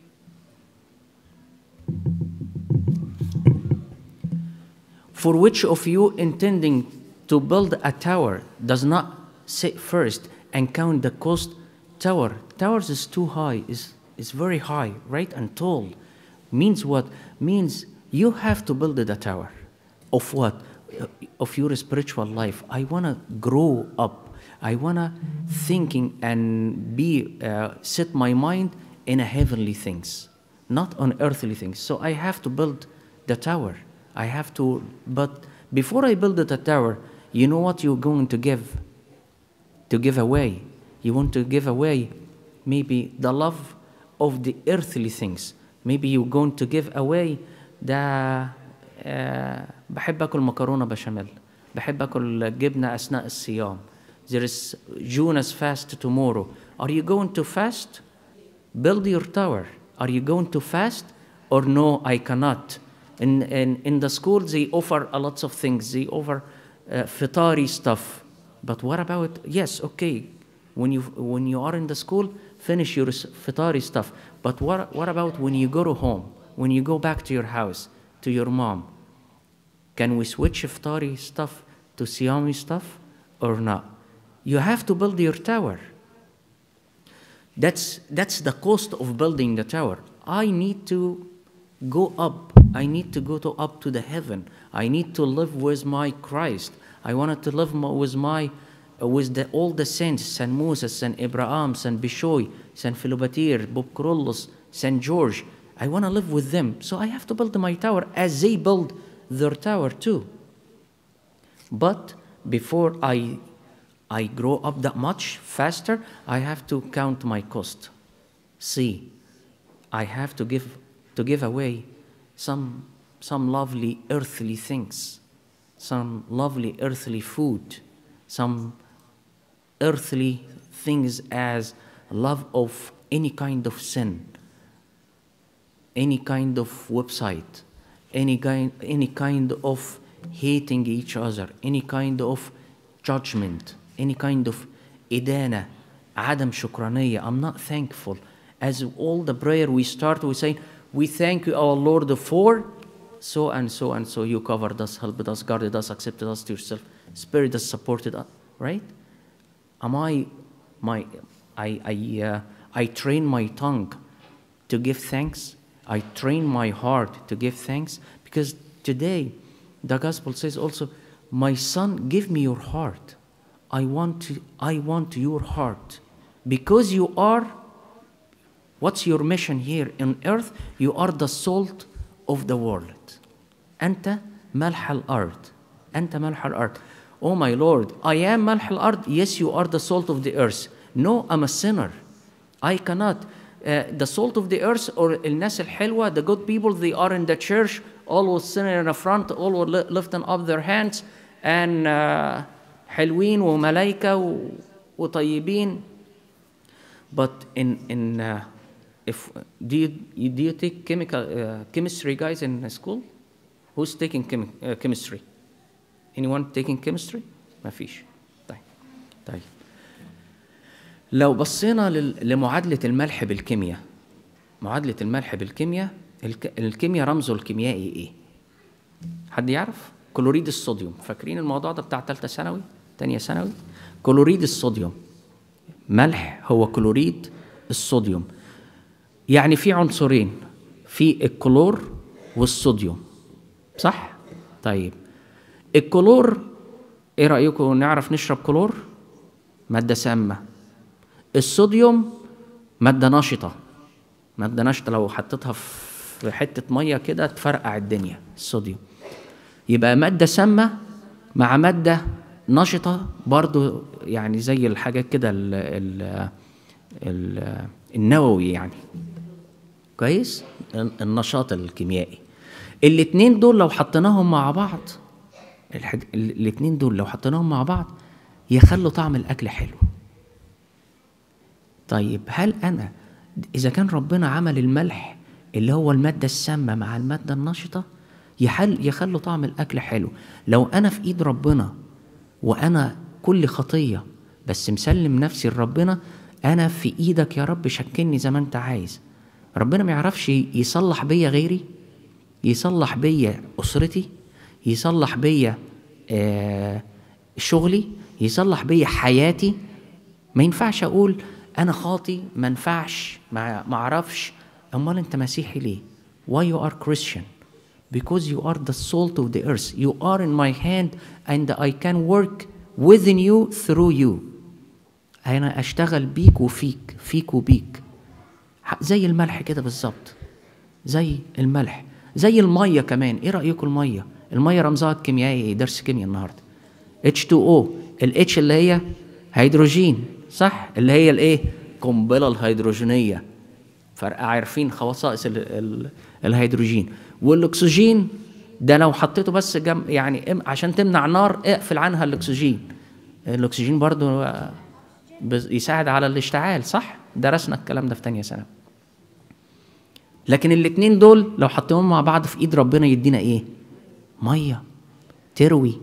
for which of you intending to build a tower does not sit first and count the cost? Tower, towers is too high, is, is very high, right, and tall. Means what? Means you have to build the tower. Of what? Of your spiritual life. I want to grow up. I want to thinking and be, uh, set my mind in a heavenly things, not on earthly things. So I have to build the tower. I have to, but before I build the tower, you know what you're going to give? To give away. You want to give away maybe the love of the earthly things. Maybe you're going to give away the uh, بحب أكل مكرونة بشاميل. بحب أكل جبنة أثناء الصيام. There is Jonas fast tomorrow. Are you going to fast? Build your tower. Are you going to fast? Or no, I cannot. In, in, in the school, they offer a lots of things. They offer uh, fitari stuff. But what about, yes, okay, when you, when you are in the school, finish your fitari stuff. But what, what about when you go to home, when you go back to your house, to your mom? Can we switch iftari stuff to siyami stuff or not? You have to build your tower. That's, that's the cost of building the tower. I need to go up. I need to go to up to the heaven. I need to live with my Christ. I wanted to live with my, with the, all the saints, Saint Moses, Saint Abraham, Saint Bishoy, Saint Philobatir, Bob Carolus, Saint George. I want to live with them. So I have to build my tower as they build their tower too. But before I, I grow up that much faster, I have to count my cost. See, I have to give, to give away some, some lovely earthly things, some lovely earthly food, some earthly things as love of any kind of sin, any kind of website, any kind, any kind of hating each other, any kind of judgment, any kind of idana, adam shukraniyya. I'm not thankful. As all the prayer we start, we say, we thank you, our Lord, for so and so and so. You covered us, helped us, guarded us, accepted us to yourself. Spirit has supported us, right? Am I, my, I, I, uh, I train my tongue to give thanks. I train my heart to give thanks, because today the gospel says also, my son, give me your heart. I want to, I want your heart, because you are What's your mission here on earth? You are the salt of the world. أنت ملح الأرض. أنت ملح الأرض. Oh my Lord, I am ملح الأرض. Yes, you are the salt of the earth. No, I'm a sinner. I cannot. Uh, the salt of the earth or الناس الحلوة, the good people, they are in the church, always sitting in the front, always lifting up their hands, and uh, حلوين وملايكة وطيبين. But in in uh, if do you do you take chemical uh, chemistry guys in school? Who's taking chemi uh, chemistry? Anyone taking chemistry? ما فيش. طيب طيب. لو بصينا لمعادلة الملح بالكيمياء، معادلة الملح بالكيمياء، الكيمياء رمزه الكيميائي ايه؟ حد يعرف؟ كلوريد الصوديوم. فاكرين الموضوع ده بتاع ثالثة ثانوي؟ تانية ثانوي؟ كلوريد الصوديوم. ملح هو كلوريد الصوديوم. يعني في عنصرين، في الكلور والصوديوم. صح؟ طيب. الكلور ايه رأيكم نعرف نشرب كلور؟ مادة سامة. الصوديوم مادة نشطة. مادة نشطة لو حطيتها في حتة مية كده تفرقع الدنيا. الصوديوم يبقى مادة سامة مع مادة نشطة برضو، يعني زي الحاجات كده ال ال ال النووي يعني. كويس؟ النشاط الكيميائي. الاتنين دول لو حطيناهم مع بعض، الاتنين دول لو حطيناهم مع بعض يخلوا طعم الأكل حلو. طيب هل أنا إذا كان ربنا عمل الملح اللي هو المادة السامة مع المادة النشطة يحل يخلوا طعم الأكل حلو، لو أنا في إيد ربنا وأنا كل خطية بس مسلم نفسي لربنا، أنا في إيدك يا رب شكلني زي ما أنت عايز. ربنا ما يعرفش يصلح بيا غيري، يصلح بيا أسرتي، يصلح بيا آه شغلي، يصلح بيا حياتي. ما ينفعش أقول أنا خاطي، ما ينفعش، ما أعرفش. أمال أنت مسيحي ليه؟ Why you are Christian? Because you are the salt of the earth. You are in my hand and I can work within you through you. أنا أشتغل بيك وفيك، فيك وبيك. زي الملح كده بالظبط. زي الملح، زي المية كمان. إيه رأيكم المية؟ المية رمزها الكيميائي، درس كيمياء النهاردة. إتش تو أو. الإتش اللي هي هيدروجين، صح؟ اللي هي الإيه؟ قنبلة الهيدروجينية. فرق عارفين خصائص الهيدروجين. والأكسجين ده لو حطيته بس جنب يعني عشان تمنع نار اقفل عنها الأكسجين. الأكسجين برضو يساعد على الاشتعال، صح؟ درسنا الكلام ده في تانية سنة. لكن الاتنين دول لو حطيهم مع بعض في ايد ربنا يدينا ايه؟ مية تروي.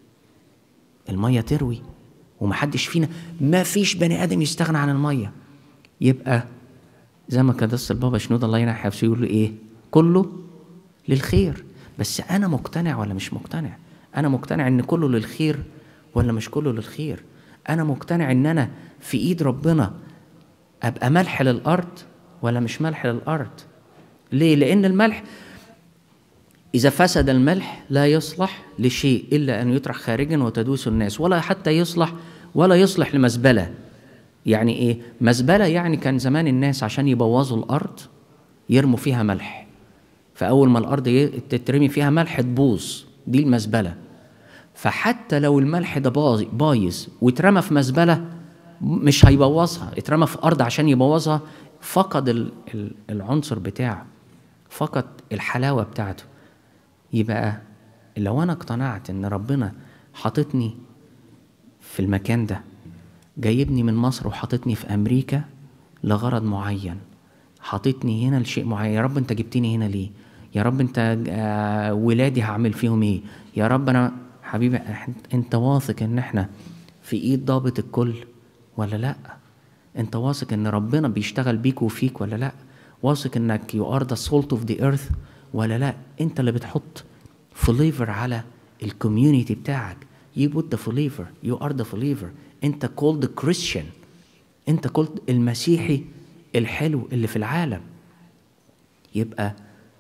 المية تروي ومحدش فينا، ما فيش بني آدم يستغنى عن المية. يبقى زي ما قدس البابا شنودة الله ينحي نفسه يقول له ايه؟ كله للخير. بس انا مقتنع ولا مش مقتنع؟ انا مقتنع ان كله للخير ولا مش كله للخير؟ انا مقتنع ان انا في ايد ربنا ابقى ملح للارض ولا مش ملح للارض؟ ليه؟ لان الملح اذا فسد الملح لا يصلح لشيء الا ان يطرح خارجا وتدوس الناس، ولا حتى يصلح ولا يصلح لمزبله. يعني ايه مزبله؟ يعني كان زمان الناس عشان يبوظوا الارض يرموا فيها ملح، فاول ما الارض تترمي فيها ملح تبوظ، دي المزبله. فحتى لو الملح ده بايظ واترمى في مزبله مش هيبوظها، اترمى في ارض عشان يبوظها، فقد العنصر بتاعه، فقد الحلاوه بتاعته. يبقى لو انا اقتنعت ان ربنا حاططني في المكان ده، جايبني من مصر وحاططني في امريكا لغرض معين، حاططني هنا لشيء معين. يا رب انت جبتني هنا ليه؟ يا رب انت آه ولادي هعمل فيهم ايه؟ يا رب انا حبيبي انت واثق ان احنا في ايد ضابط الكل ولا لا؟ انت واثق ان ربنا بيشتغل بيك وفيك ولا لا؟ واثق انك you are the salt of the earth ولا لا؟ انت اللي بتحط فليفر على الكوميونيتي بتاعك. you put the flavor, you are the flavor. انت called the Christian، انت called المسيحي الحلو اللي في العالم. يبقى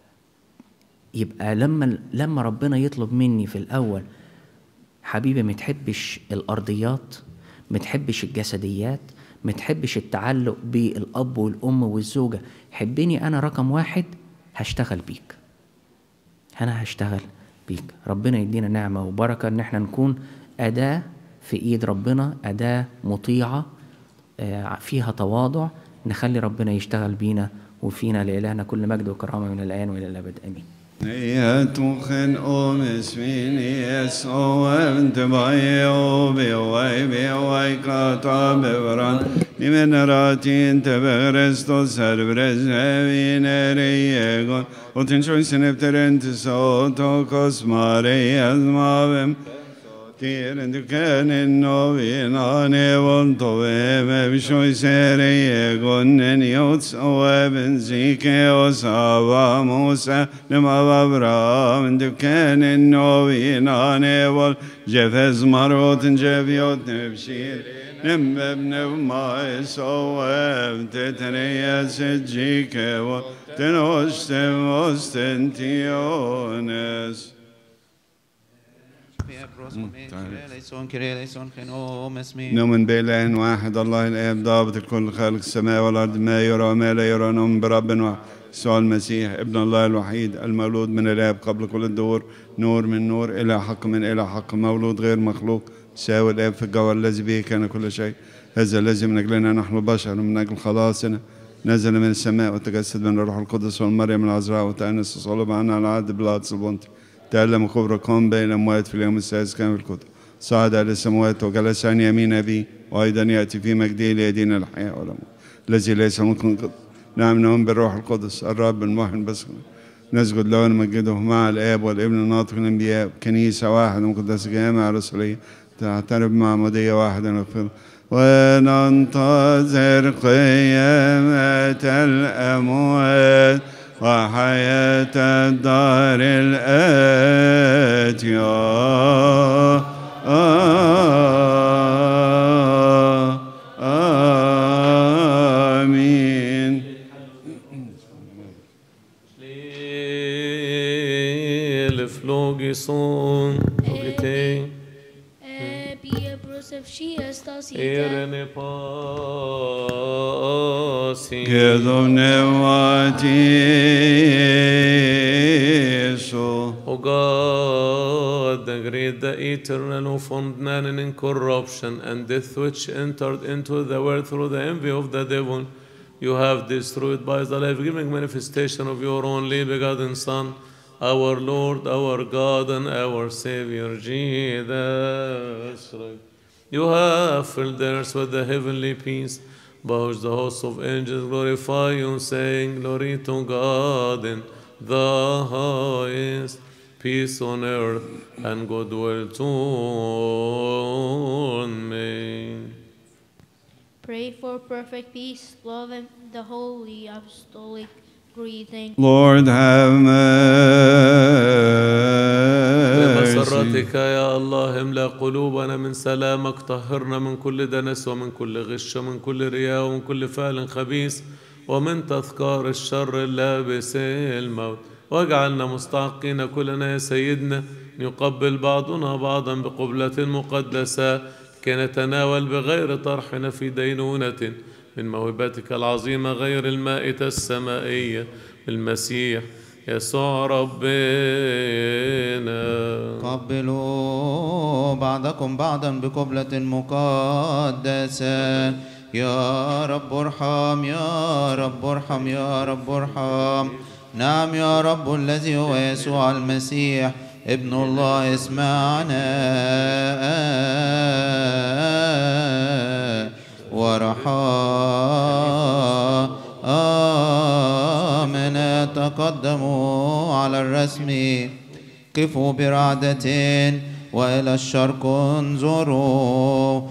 يبقى لما لما ربنا يطلب مني في الاول حبيبي ما تحبش الارضيات، ما تحبش الجسديات، ما تحبش التعلق بالأب والأم والزوجة، حبني أنا رقم واحد، هشتغل بيك، أنا هشتغل بيك. ربنا يدينا نعمة وبركة إن احنا نكون أداة في إيد ربنا، أداة مطيعة فيها تواضع، نخلي ربنا يشتغل بينا وفينا. لإلهنا كل مجد وكرامة من الآن وإلى الأبد آمين. يتوخن أم اسميني يسوع انت بايو بيواي بيواي كاتا ببران لمن راتي انت بغرستوس هربرز هبين ريغون وتنشوي سنبترنت صوتو كوسماري أزمابم تيرن دكان النوبين آني والطوي مبشوي سيري قنن يوتس وابن زيكي وصابا موسى لما بابرا من دكان النوبين آني والجفز مروت جفيوت نبشير نم ابن ما يسوى تتريا سجيكي وتنوشتم وستنتيونس. نؤمن بإله واحد الله الآب ضابط الكل خالق السماء والأرض ما يرى وما لا يرى، نؤمن برب واحد يسوع المسيح ابن الله الوحيد المولود من الآب قبل كل الدهور، نور من نور، إله حق من إله حق، مولود غير مخلوق، ساوي الآب في الجوهر الذي به كان كل شيء. هذا الذي من أجلنا نحن البشر ومن أجل خلاصنا نزل من السماء وتجسد من الروح القدس والمريم العذراء وتأنس وصلب عنا على عهد بيلاطس البنطي، تألم وكبركم بين الأموات في اليوم السادس كان في الكتب، صعد إلى السماوات وجلس عن يمين أبيه، وأيضا يأتي في مجده ليدين الحياة والأموات، الذي ليس ممكن قط. نعم نؤمن بالروح القدس الرب الموحد بس نسجد له ونمجده مع الآب والابن الناطق الأنبياء، كنيسة واحدة مقدسة جامعة رسولية تعترف معمودية واحدة نغفر وننتظر قيامة الأموات وحياة الدار الآتية. آمين. Leflogisson ogete Pia prosevšija stasite. Irene pasi O God, the great, the eternal, who found man in incorruption and death which entered into the world through the envy of the devil, you have destroyed by the life-giving manifestation of your only begotten Son, our Lord, our God, and our Savior, Jesus. You have filled the earth with the heavenly peace, by which the hosts of angels glorify you, saying, Glory to God in the highest, peace on earth, and goodwill to men. Pray for perfect peace, love, and the holy apostolic greeting. Lord have mercy. بمسرتك يا الله املأ قلوبنا من سلامك، طهرنا من كل دنس ومن كل غش ومن كل رياء ومن كل فعل خبيث ومن تذكار الشر اللابس الموت، واجعلنا مستحقين كلنا يا سيدنا يقبل بعضنا بعضا بقبلة مقدسة كي نتناول بغير طرحنا في دينونة من موهبتك العظيمة غير المائتة السمائية بالمسيح يسوع ربنا. قبلوا بعضكم بعضا بقبلة مقدسة. يا رب ارحم، يا رب ارحم، يا رب ارحم. نعم يا رب الذي هو يسوع المسيح ابن الله اسمعنا ورحمنا. تقدموا على الرسم، قفوا برعدة وإلى الشرق انظروا.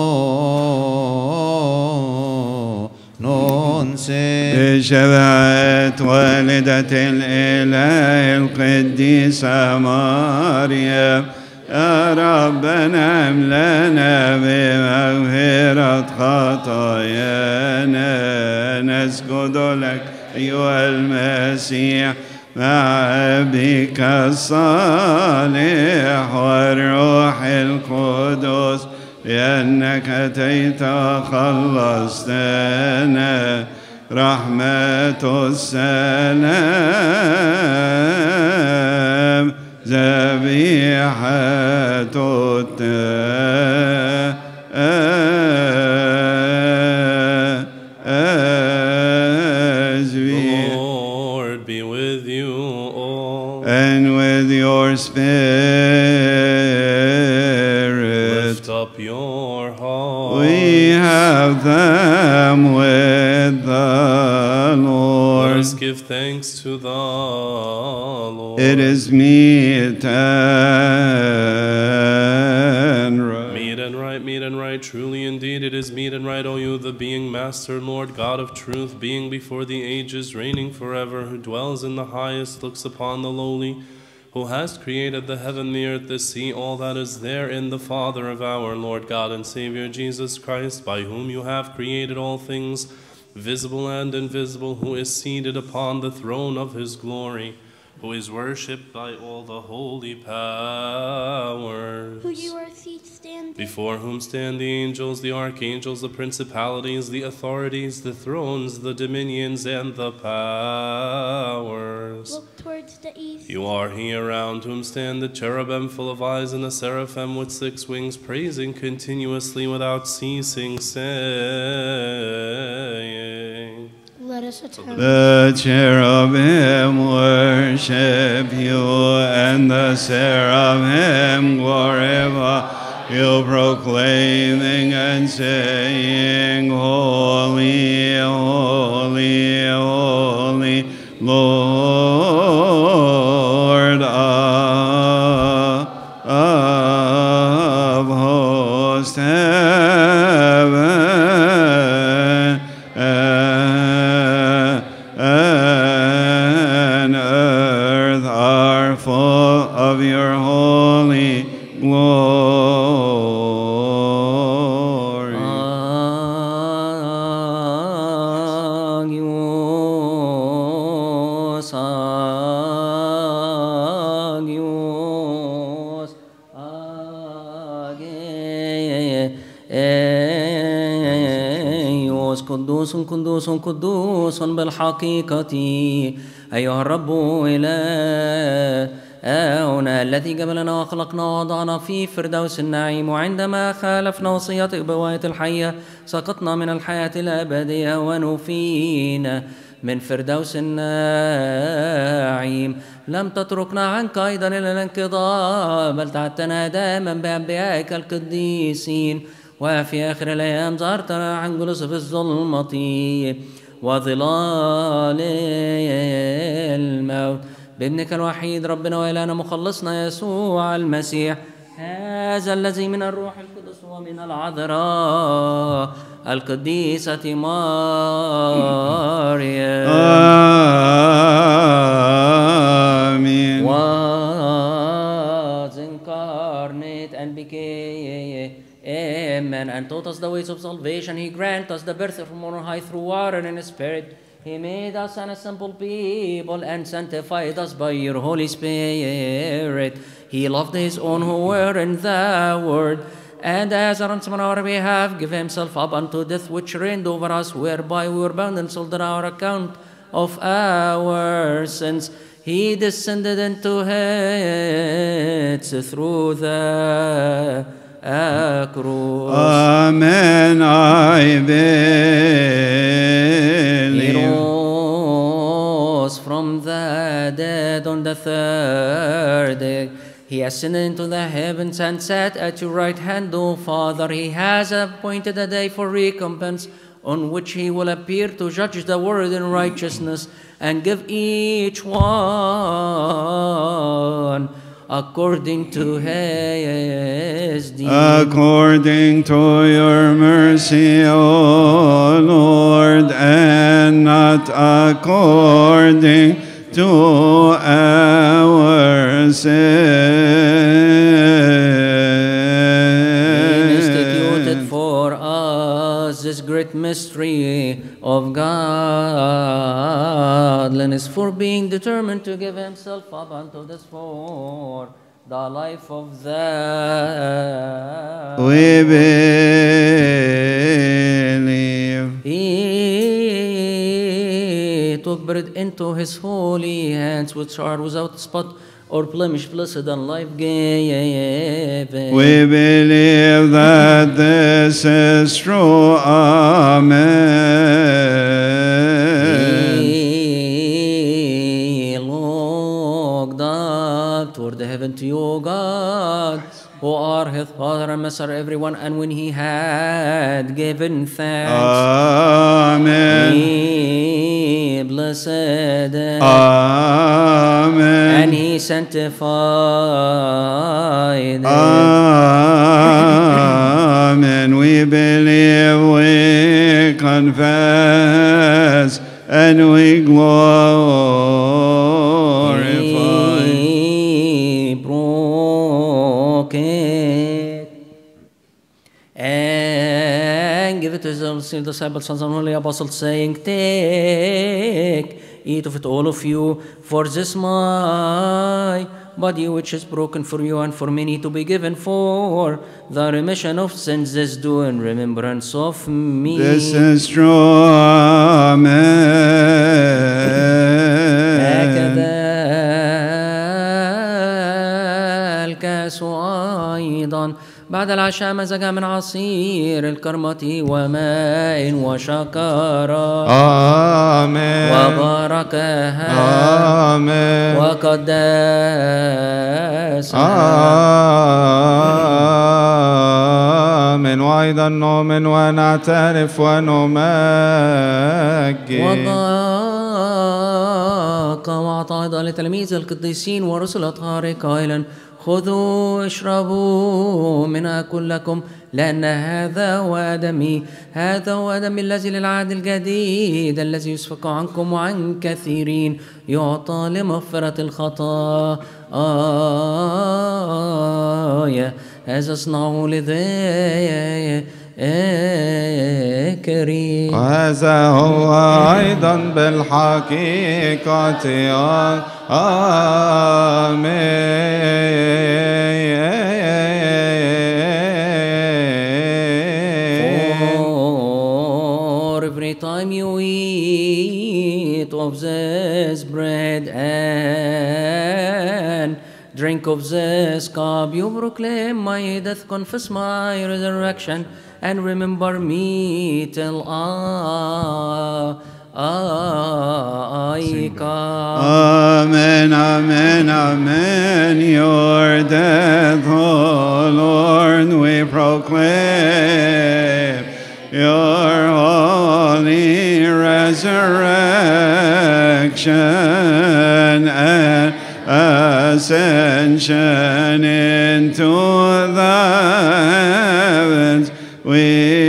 ننسي بشفاعة والدة الإله القديسة مريم، يا ربنا املنا بمغفرة خطايانا. نسجد لك أيها المسيح مع أبيك الصالح والروح القدس، لأنك أتيت وخلصت هوستنا رحمة السلام ذبيحة التأزوير. Lord be with you all. And with your spirit. Lift up your hearts. We have them with the Lord. Let us give thanks to the Lord. It is meet and right. Meet and right, meet and right. Truly indeed it is meet and right, O you, the being Master, Lord, God of truth, being before the ages, reigning forever, who dwells in the highest, looks upon the lowly, who has created the heaven, the earth, the sea, all that is therein, the Father of our Lord God and Savior Jesus Christ, by whom you have created all things, visible and invisible, who is seated upon the throne of his glory, who is worshipped by all the holy powers. Who you are seated standing. Before whom stand the angels, the archangels, the principalities, the authorities, the thrones, the dominions, and the powers. Look towards the east. You are he around whom stand the cherubim full of eyes and the seraphim with six wings, praising continuously without ceasing, saying, Let us attend. The cherubim worship you, and the seraphim glorify you, proclaiming and saying, Holy, holy, holy, Lord of, of hosts, heaven and earth are full of your holy glory. Agios, agios, agios, قدوس قدوس قدوس بالحقيقة أيها الرب إلهنا الذي جبلنا وخلقنا ووضعنا في فردوس النعيم، وعندما خالفنا وصيتك بواية الحية سقطنا من الحياة الأبدية ونفينا من فردوس النعيم. لم تتركنا عنك أيضا إلى الانقضاء، بل تعتنا دائما بأنبيائك القديسين، وفي آخر الأيام ظهرتنا عن جلوس في الظلمة وظلال الموت بابنك الوحيد ربنا وإلهنا مخلصنا يسوع المسيح، هذا الذي من الروح القدس ومن العذراء القديسة مريم آمين. was incarnate and became man and taught us the ways of salvation. He granted us the birth from on high through water and Spirit. He made us an simple people and sanctified us by your Holy Spirit. He loved his own who were in the world, and as a ransom on our behalf gave himself up unto death, which reigned over us, whereby we were bound and sold on our account of our sins. He descended into Hades through the cross. Amen. I believe. He rose from the dead on the third day. He ascended into the heavens and sat at your right hand, O Father. He has appointed a day for recompense, on which he will appear to judge the world in righteousness and give each one according to his deed. According to your mercy, O Lord, and not according to our sin. He instituted for us this great mystery of godliness, for being determined to give himself up unto this for the life of the We believe. bread into his holy hands, which are without spot or blemish, blessed and life-giving. We believe that this is true. Amen. He looked up toward the heaven to you, God, who are his Father and Master, everyone, and when he had given thanks, Amen. he blessed them, Amen. and he sanctified them. Amen. We believe, we confess, and we glorify. He broke it and give it to his disciples, sons and holy apostles, saying, take, eat of it, all of you, for this my body, which is broken for you and for many, to be given for the remission of sins. This do in remembrance of me. This is true. Amen. هكذا الكاس أيضا بعد العشاء مزج من عصير الكرمة وماء وشكر آمين. وباركها آمين. وقدسها. آمين. وأيضا نؤمن ونعترف ونمجد. وضاق وأعطى أيضا لتلاميذ القديسين ورسل الأطهار قائلا خذوا اشربوا منها كلكم لأن هذا هو دمي، هذا هو دمي الذي للعهد الجديد الذي يسفك عنكم وعن كثيرين يعطى لمغفرة الخطايا. هذا اصنعوا لذكري. وهذا هو أيضا بالحقيقة آمين. For every time you eat of this bread and drink of this cup, you proclaim my death, confess my resurrection, and remember me till I, I come. Amen, amen, amen. Your death, O Lord, we proclaim. Your holy resurrection and ascension into the heavens. We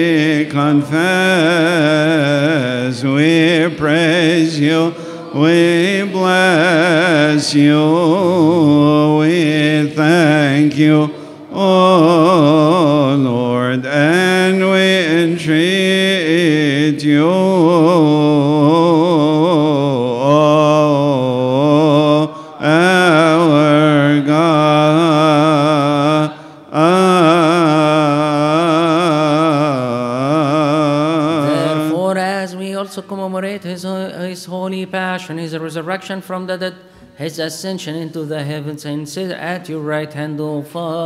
confess, we praise you, we bless you, we thank you, O Lord, and we entreat you, O our God. Therefore, as we also commemorate his, his holy passion, his resurrection from the dead, his ascension into the heavens, and sit at your right hand, O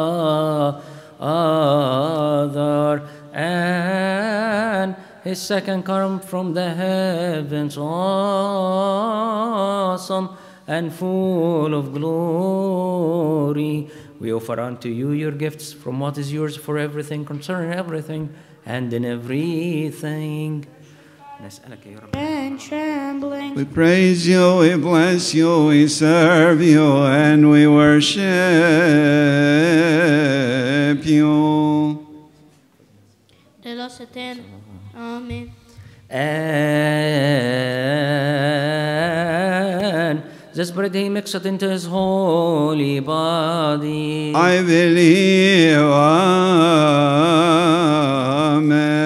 Father, and his second come from the heavens, awesome and full of glory. We offer unto you your gifts from what is yours for everything, concerning everything, and in everything. نسألك يا رب. And trembling. We praise you, we bless you, we serve you, and we worship you. Let us attend. Amen. And this bread he mixed into his holy body. I believe, amen.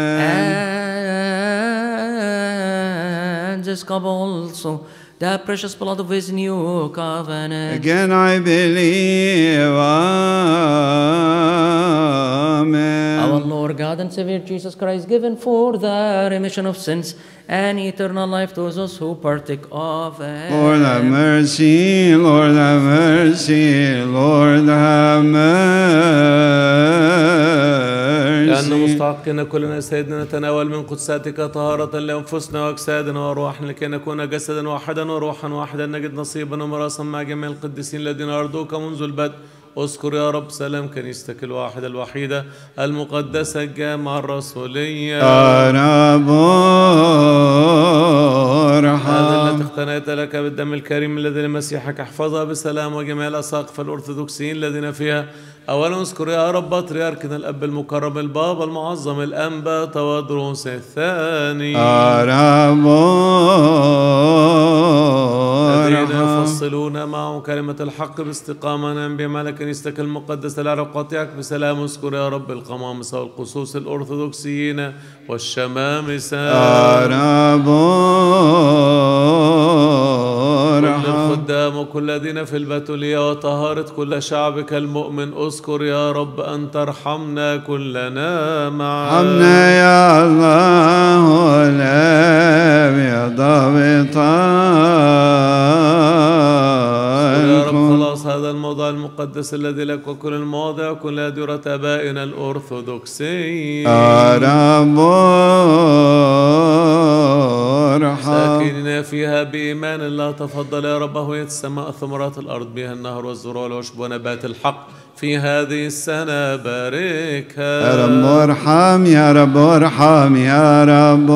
And this cup also, the precious blood of his new covenant. Again I believe, amen. Our Lord God God and Savior Jesus Christ, given for the remission of sins and eternal life to those who partake of it. Lord have mercy, Lord have mercy, Lord have لأن mercy. مستحقين كلنا سيدنا نتناول من قدساتك طهارة لأنفسنا وأجسادنا وأرواحنا لكي نكون جسدا واحدا وروحا واحدا نجد نصيبا وميراثا مع جميع القديسين الذين أرضوك منذ البدء. اذكر يا رب سلام كنيستك الواحدة الوحيدة المقدسة الجامعة الرسولية. يا رب هذا ارحم. التي اقتنيت لك بالدم الكريم الذي لمسيحك احفظها بسلام وجميع الأساقفة الأرثوذكسيين الذين فيها. أولا اذكر يا رب بطريركنا الأب المكرم البابا المعظم الأنبا تودروس الثاني. يا رب الذين ارحم. يفصلون معه كلمة الحق باستقامة ننبي على كنيستك المقدسة لعرقاتك بسلام. اذكر يا رب القمامسة والقصوص الأرثوذكسيين والشمامسة. يا رب كل ارحم. الخدام وكل الذين في البتولية وطهارة كل شعبك المؤمن. اذكر يا رب أن ترحمنا كلنا معا. ارحمنا يا الله الآب يا ضابط يا رب خلاص هذا الموضع المقدس الذي لك وكل المواضع وكل أديرة آبائنا الأرثوذكسيين. يا رب ارحم. ساكنين فيها بإيمان الله. تفضل يا رب هوية السماء ثمرات الأرض بها النهر والزروع والعشب ونبات الحق في هذه السنة باركها. يا رب ارحم يا رب ارحم يا رب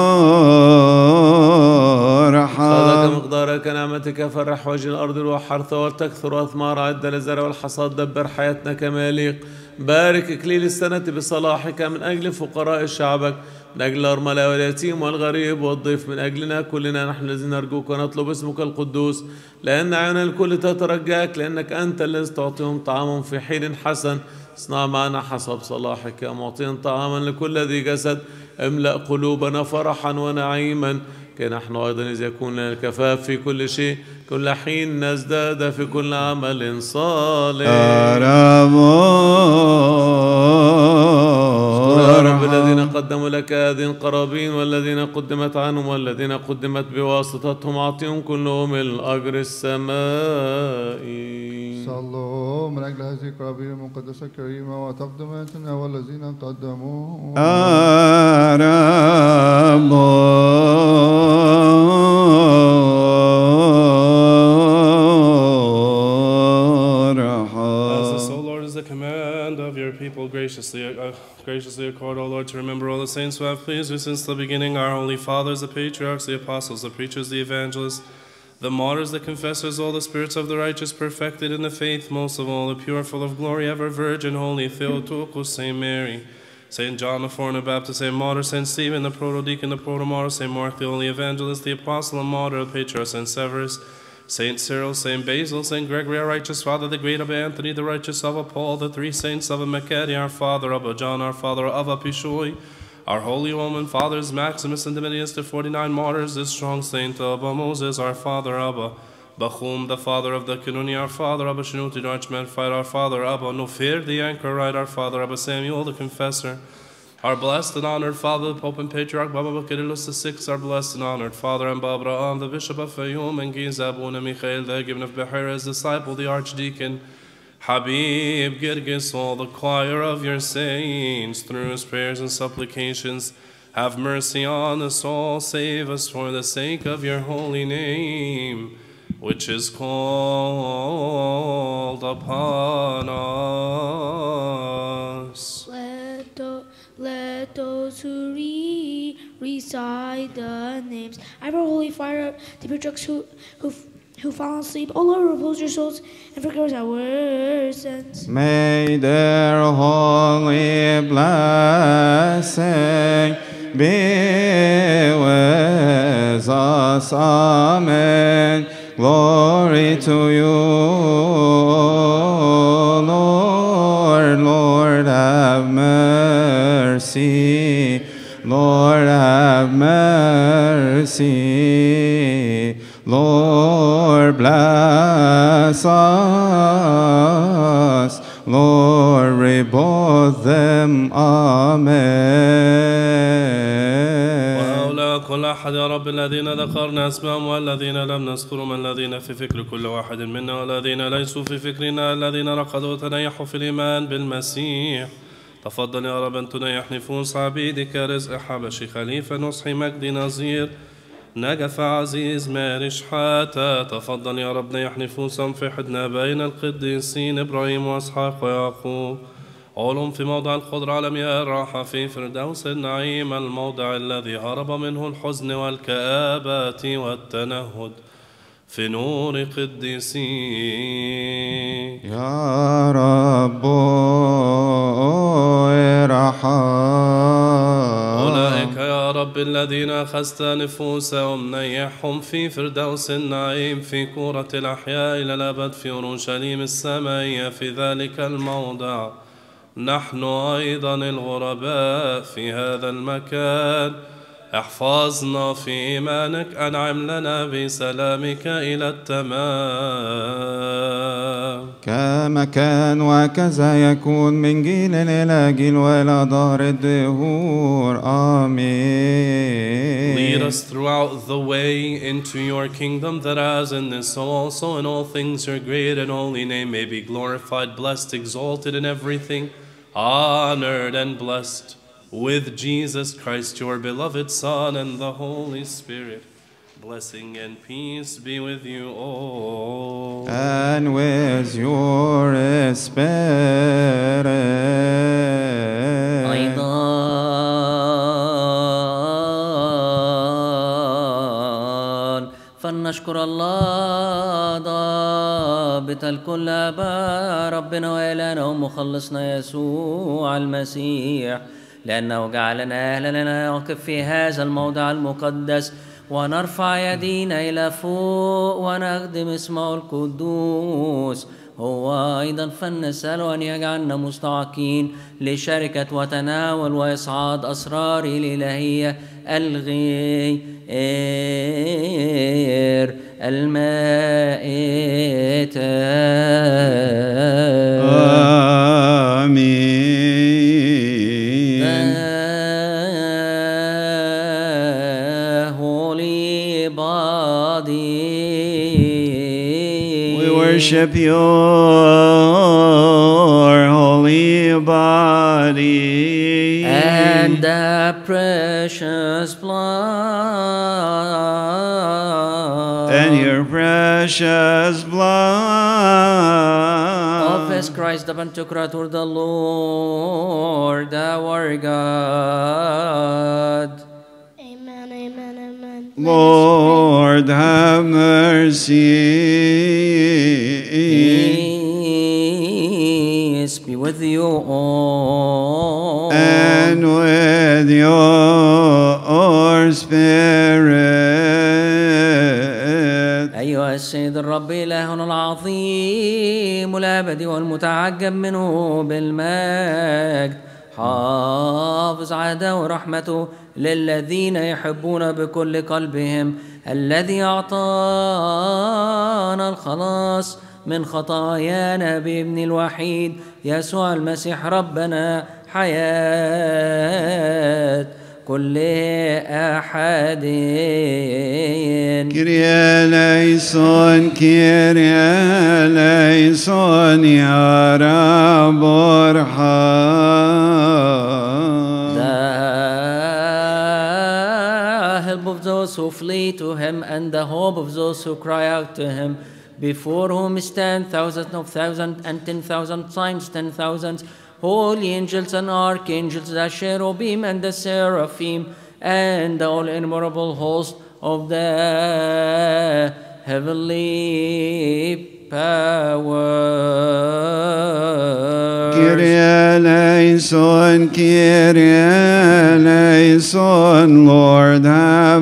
ارحم. صدق مقدارك نعمتك فرح وجه الأرض وحرثها وتكثر أثمار عدة للزرع والحصاد. دبر حياتنا كما يليق. بارك إكليل السنة بصلاحك من أجل فقراء شعبك، من أجل الأرملة واليتيم والغريب والضيف، من أجلنا كلنا نحن الذين نرجوك ونطلب اسمك القدوس. لأن عيون الكل تترجاك، لأنك أنت الذي تعطيهم طعامهم في حين حسن. اصنع معنا حسب صلاحك معطيا طعاما لكل ذي جسد. املأ قلوبنا فرحا ونعيما كي نحن أيضا إذا يكون لنا الكفاف في كل شيء كل حين نزداد في كل عمل صالح. يا رب يا رب الذين قدموا لك هذه القرابين والذين قدمت عنهم والذين قدمت بواسطتهم أعطيهم كلهم الأجر السمائي. صلوا من أجل هذه القرابين المقدسة الكريمة وتقدماتنا والذين قدموا. يا رب people graciously, uh, graciously accord, O Lord, to remember all the saints who have pleased you since the beginning, our holy fathers, the patriarchs, the apostles, the preachers, the evangelists, the martyrs, the confessors, all the spirits of the righteous perfected in the faith, most of all the pure, full of glory, ever virgin, holy Theotokos, Saint Mary, Saint John the foreigner Baptist, Saint Martyr, Saint Stephen the protodeacon, the protomartyr, Saint Mark the holy evangelist, the apostle and martyr, the patriarch, Saint Severus, Saint Cyril, Saint Basil, Saint Gregory, our righteous father, the great Abba Anthony, the righteous Abba Paul, the three saints of Maccabi, our father, Abba John, our father, Abba Pishoy, our holy Roman fathers, Maximus and Domitius, the forty-nine martyrs, the strong saint Abba Moses, our father, Abba Bachum, the father of the Kanuni, our father, Abba Shanuti, the archman, fight, our father, Abba Nofir, the anchorite, our father, Abba Samuel, the confessor, our blessed and honored father, the Pope and Patriarch, Baba Bakarilos the sixth, our blessed and honored father, and Babra, the Bishop of Fayum, and Giza Abuna Michael, the given of Behera's disciple, the Archdeacon, Habib Girgis, all the choir of your saints, through his prayers and supplications, have mercy on us all, save us for the sake of your holy name, which is called upon us. Let, the, let those who read recite the names. Ever holy fire, the patriarchs who who who fall asleep. O Lord, repose your souls and forgive us our sins. May their holy blessing be with us. Amen. Glory to you, Lord. Lord, have mercy. Lord, have mercy. Lord, bless us. Lord, glory, both them. Amen. وهؤلاء كل أحد يا رب الذين ذكرنا أسماءهم والذين لم نذكرهم الذين في فكر كل واحد منا والذين ليسوا في فكرنا الذين رقدوا وتنيحوا في الإيمان بالمسيح. تفضل يا رب أن تنيح نفوس عبيدك رزق حبشي خليفة نصحي مجدي نظير نجف عزيز ماري شحاتة. تفضل يا رب نيح نفوسهم في حدنا بين القديسين إبراهيم وإسحاق ويعقوب. علم في موضع الخضر على مياه الراحة في فردوس النعيم الموضع الذي هرب منه الحزن والكآبة والتنهد في نور قديسين. يا رب ارحم. أولئك يا رب الذين أخذت نفوسهم نيحهم في فردوس النعيم في كورة الأحياء إلى الأبد في أورشليم السمائية في ذلك الموضع. نحن أيضا الغرباء في هذا المكان احفظنا في إيمانك أنعم لنا بسلامك إلى التمام. كما كان وكذا يكون من جيل إلى جيل وإلى دهر الدهور. آمين. Lead us throughout the way into your kingdom, that as in this so also in all things your great and holy name may be glorified, blessed, exalted in everything, honored and blessed with Jesus Christ, your beloved Son, and the Holy Spirit. Blessing and peace be with you all. And with your spirit. أيضا فلنشكر الله ضابط الكل أبا ربنا وإلهنا ومخلصنا يسوع المسيح، لأنه جعلنا أهلا لنا نقف في هذا الموضع المقدس ونرفع يدينا إلى فوق ونخدم اسمه القدوس. هو أيضا فلنسأله أن يجعلنا مستحقين لشركة وتناول وإصعاد أسرار الإلهية الغير المائتة. آمين. Worship your holy body and the precious blood and your precious blood of His Christ the Pantocrator, the Lord our God. Amen, amen, amen. Lord, have mercy. Peace be with you all. And with your spirit. أيها السيد الرب إلهنا العظيم الأبدي والمتعجب منه بالمجد، حافظ عهده ورحمته للذين يحبون بكل قلبهم، الذي أعطانا الخلاص من خطايانا بابن الوحيد يسوع المسيح ربنا، حياة كل أحد. كيريا ليسون كيريا ليسون يا رب ارحم. The help of those who flee to him and the hope of those who cry out to him, before whom stand thousands of thousands and ten thousand times ten thousands, holy angels and archangels, the cherubim and the seraphim, and the all innumerable host of the heavenly power. Kyrie eleison, Kyrie eleison, Lord have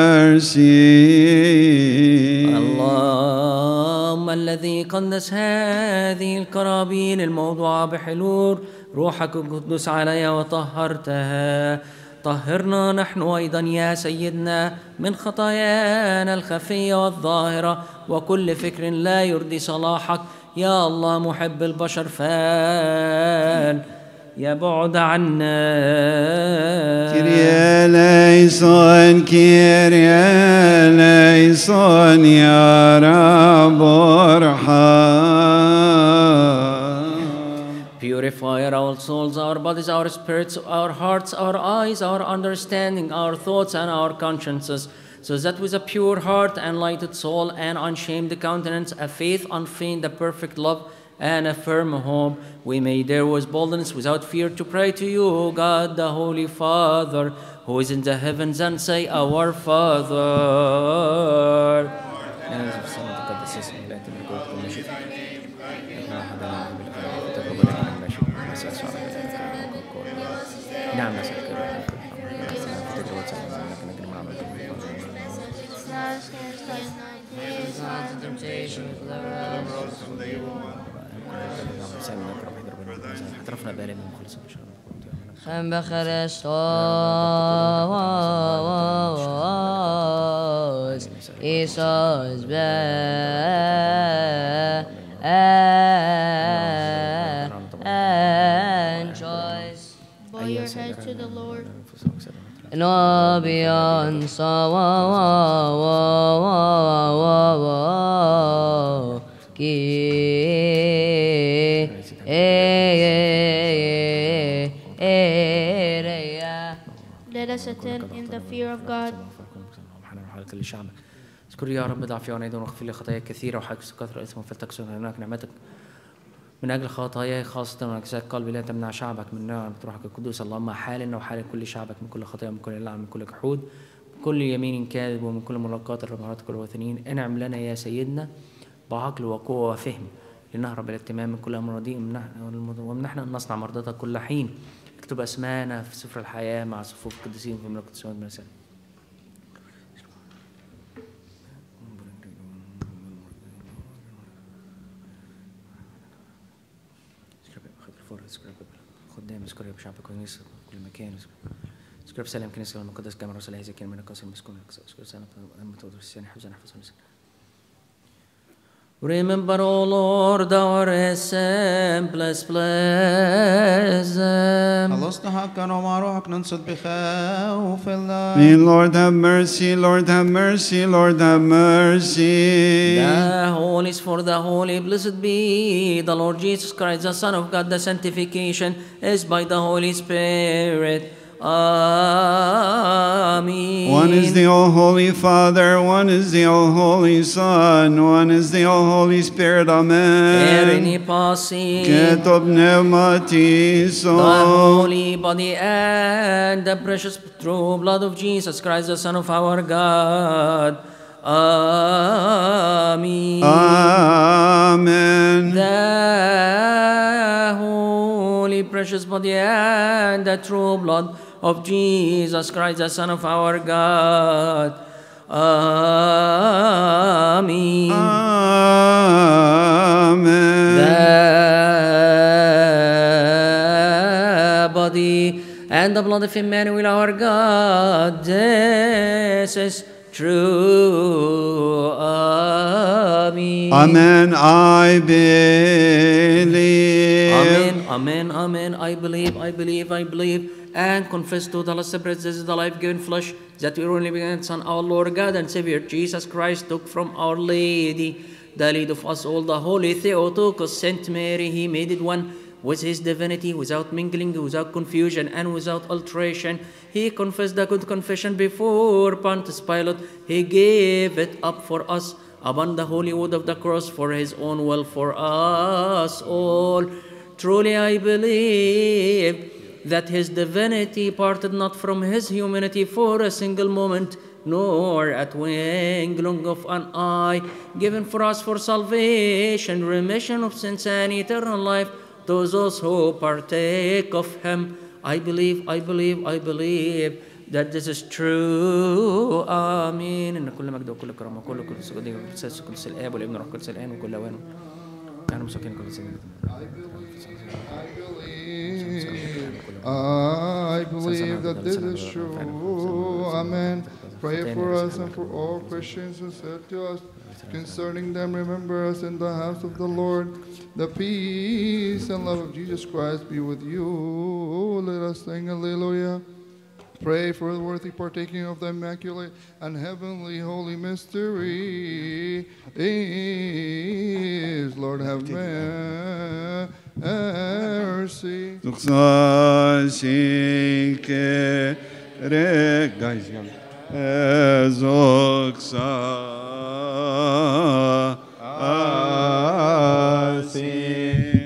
mercy. اللهم الذي قدس هذه القرابين الموضوعة بحلول روحك القدس عليها وطهرتها، طهرنا نحن أيضا يا سيدنا من خطايانا الخفية والظاهرة وكل فكر لا يرضي صلاحك، يا الله محب البشر فال يبعد عنا. كيريا ليسون كيريا ليسون يا رب ارحم. Purify our souls, our bodies, our spirits, our hearts, our eyes, our understanding, our thoughts, and our consciences, so that with a pure heart and lighted soul and unshamed countenance, a faith unfeigned, a perfect love, and a firm hope, we may dare with boldness, without fear, to pray to you, O God, the Holy Father, who is in the heavens, and say, Our Father. Hem becherestos Isos be and choice. Bow your head to the Lord. No beyond so Let us attend in the fear of God. اذكر يا رب ضعفي وعنيدي واغفر لي خطاياي كثيرة وحاجز كثرة اسم فلتكسر هناك نعمتك من أجل خطاياي خاصة وأجزاء قلبي لا تمنع شعبك من نعمة روحك القدوس. اللهم حالنا وحال كل شعبك من كل خطايا ومن كل لعن من كل جحود من كل يمين كاذب ومن كل ملاقات الرباعات والوثنيين. انعم لنا يا سيدنا بعقل وقوة وفهم لنهرب الاتمام من كل أمر رديء ومنحنا أن نصنع مرضاتك كل حين. اكتب أسماءنا في سفر الحياة مع صفوف القديسين في ملكوت السماوات والأرض. خدام اذكر يا بشعبك كنيسة كل مكان اذكر بسلام كنيسة المقدس جامع رسول هذه الكلمة من القاسم المسكون اذكر سنة المتوضع الثاني حفظنا حفظنا. Remember, O Lord, our assemblies, bless them. خلصنا حقا ومع روحك ننصت بخوف الله. May Lord have mercy, Lord have mercy, Lord have mercy. The holy is for the holy, blessed be the Lord Jesus Christ, the Son of God. The sanctification is by the Holy Spirit. Amen. One is the All Holy Father, one is the All Holy Son, one is the All Holy Spirit. Amen. Keto pneumatiso. The holy body and the precious true blood of Jesus Christ, the Son of our God. Amen. Amen. The holy precious body and the true blood of Jesus Christ, the Son of our God. Amen. Amen. The body and the blood of Emmanuel, our God. This is true. Amen. Amen. I believe. Amen. Amen. Amen. I believe. I believe. I believe. And confess to the last separate this is the life-giving flesh that your only begotten Son, our Lord God and Savior Jesus Christ, took from Our Lady, the lead of us all, the Holy Theotokos, Saint Mary. He made it one with his divinity, without mingling, without confusion, and without alteration. He confessed the good confession before Pontius Pilate. He gave it up for us upon the holy wood of the cross for his own will for us all. Truly I believe that his divinity parted not from his humanity for a single moment, nor a twinkling of an eye, given for us for salvation, remission of sins, and eternal life to those who partake of him. I believe, I believe, I believe that this is true. آمين. إن كل مجد وكل كرامة وكل كل سجود والقدس القدس الآب والابن والروح القدس الآن وكل أوان. أنا مساكين كل سنة. I believe that this is true. Amen. Pray for us and for all Christians who said to us, Concerning them, remember us in the house of the Lord. The peace and love of Jesus Christ be with you. Let us sing Alleluia. Pray for the worthy partaking of the immaculate and heavenly holy mystery. Is Lord have mercy. Guys, Ezoxa Asi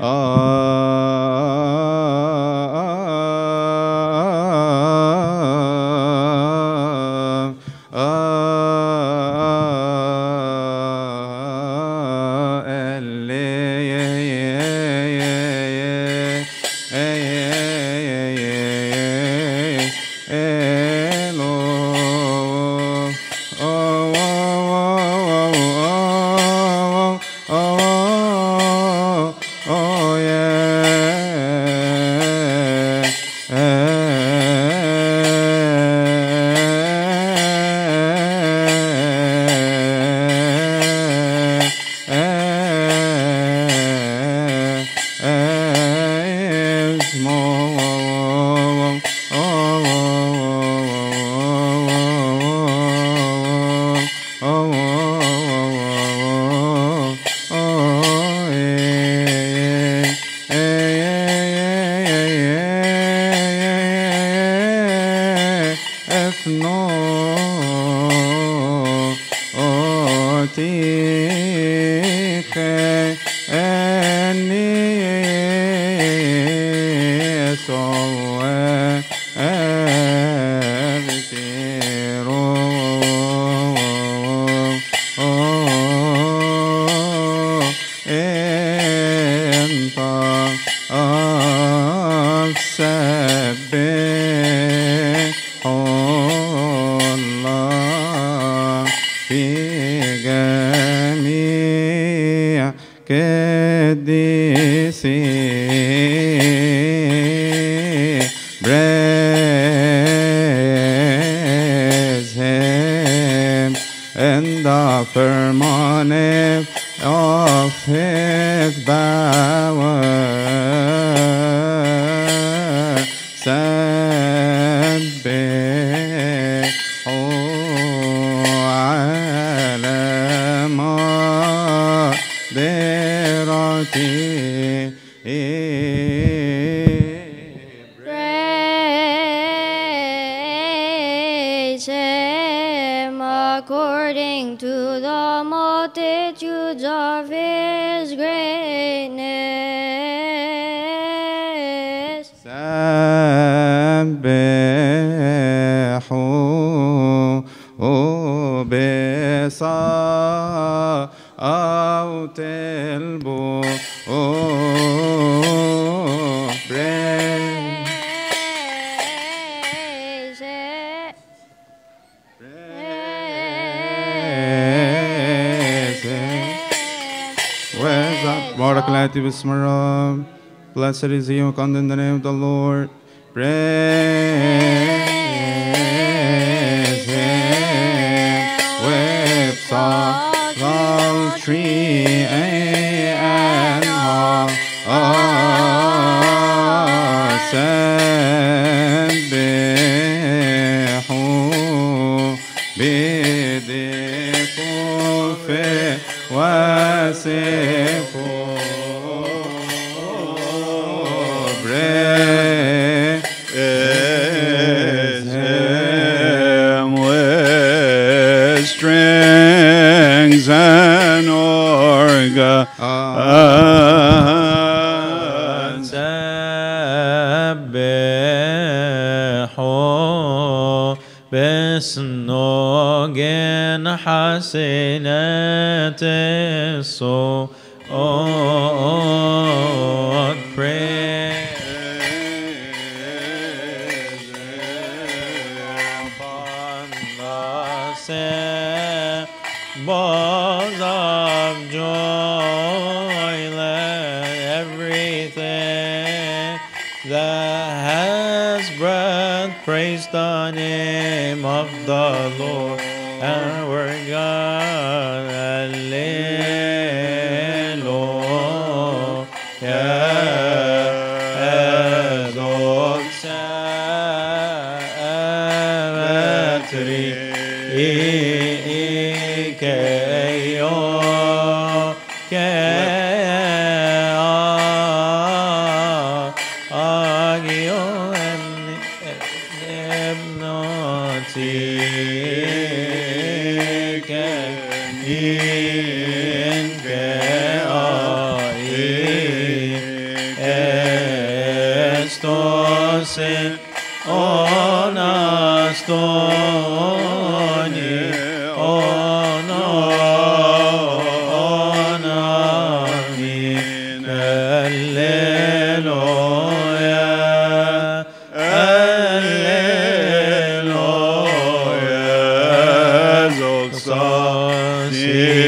Blessed is he who comes in the name of the Lord. Praise him. Whips of sultry and hot سبحوا بدقوا في واسفوا strings and organs. سبحوا بسنوجن حسنات الصوت. Praise balls of joy, let everything that has breath praise the name of the Lord our God. Agio ابنتي كإنك Estos onastoni ona onami Alleluia Alleluia Zoxasi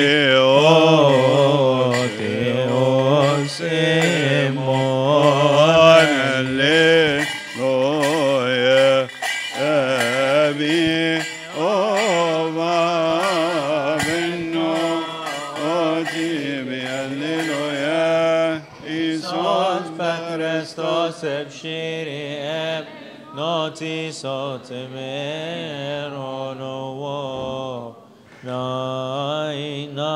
Shiri noti sotemero no nai na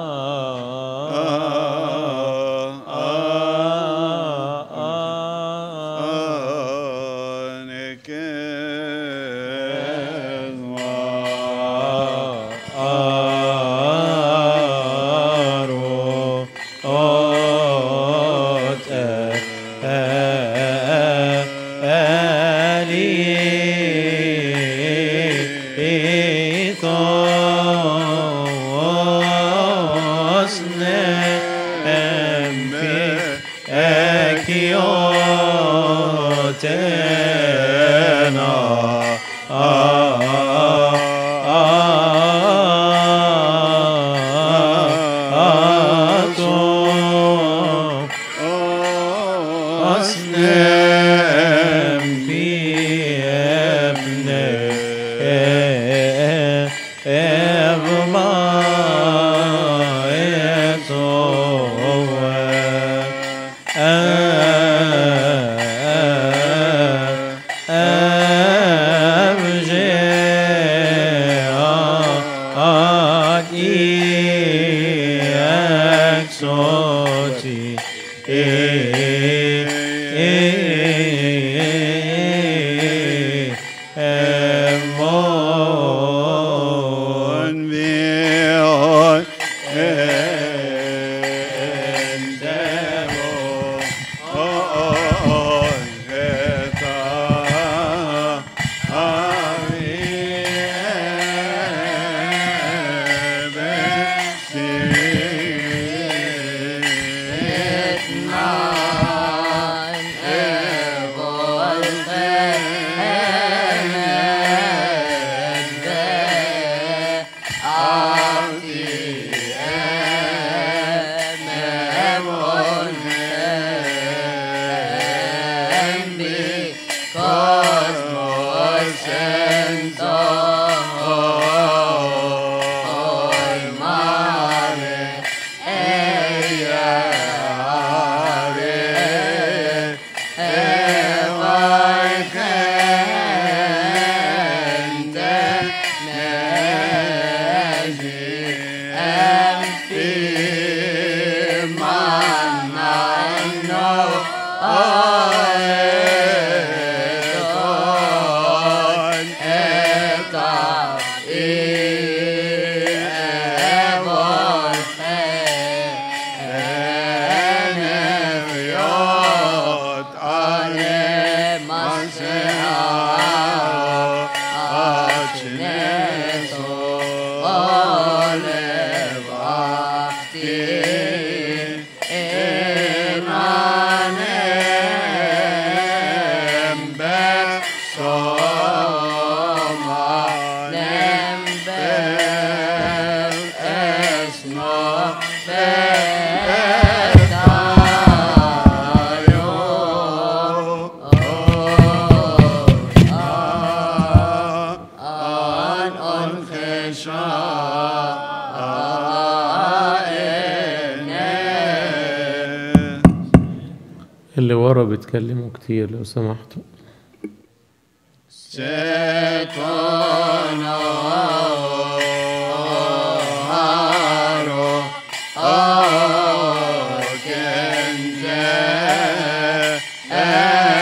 اللي ورا بيتكلموا كتير لو سمحتوا. Oh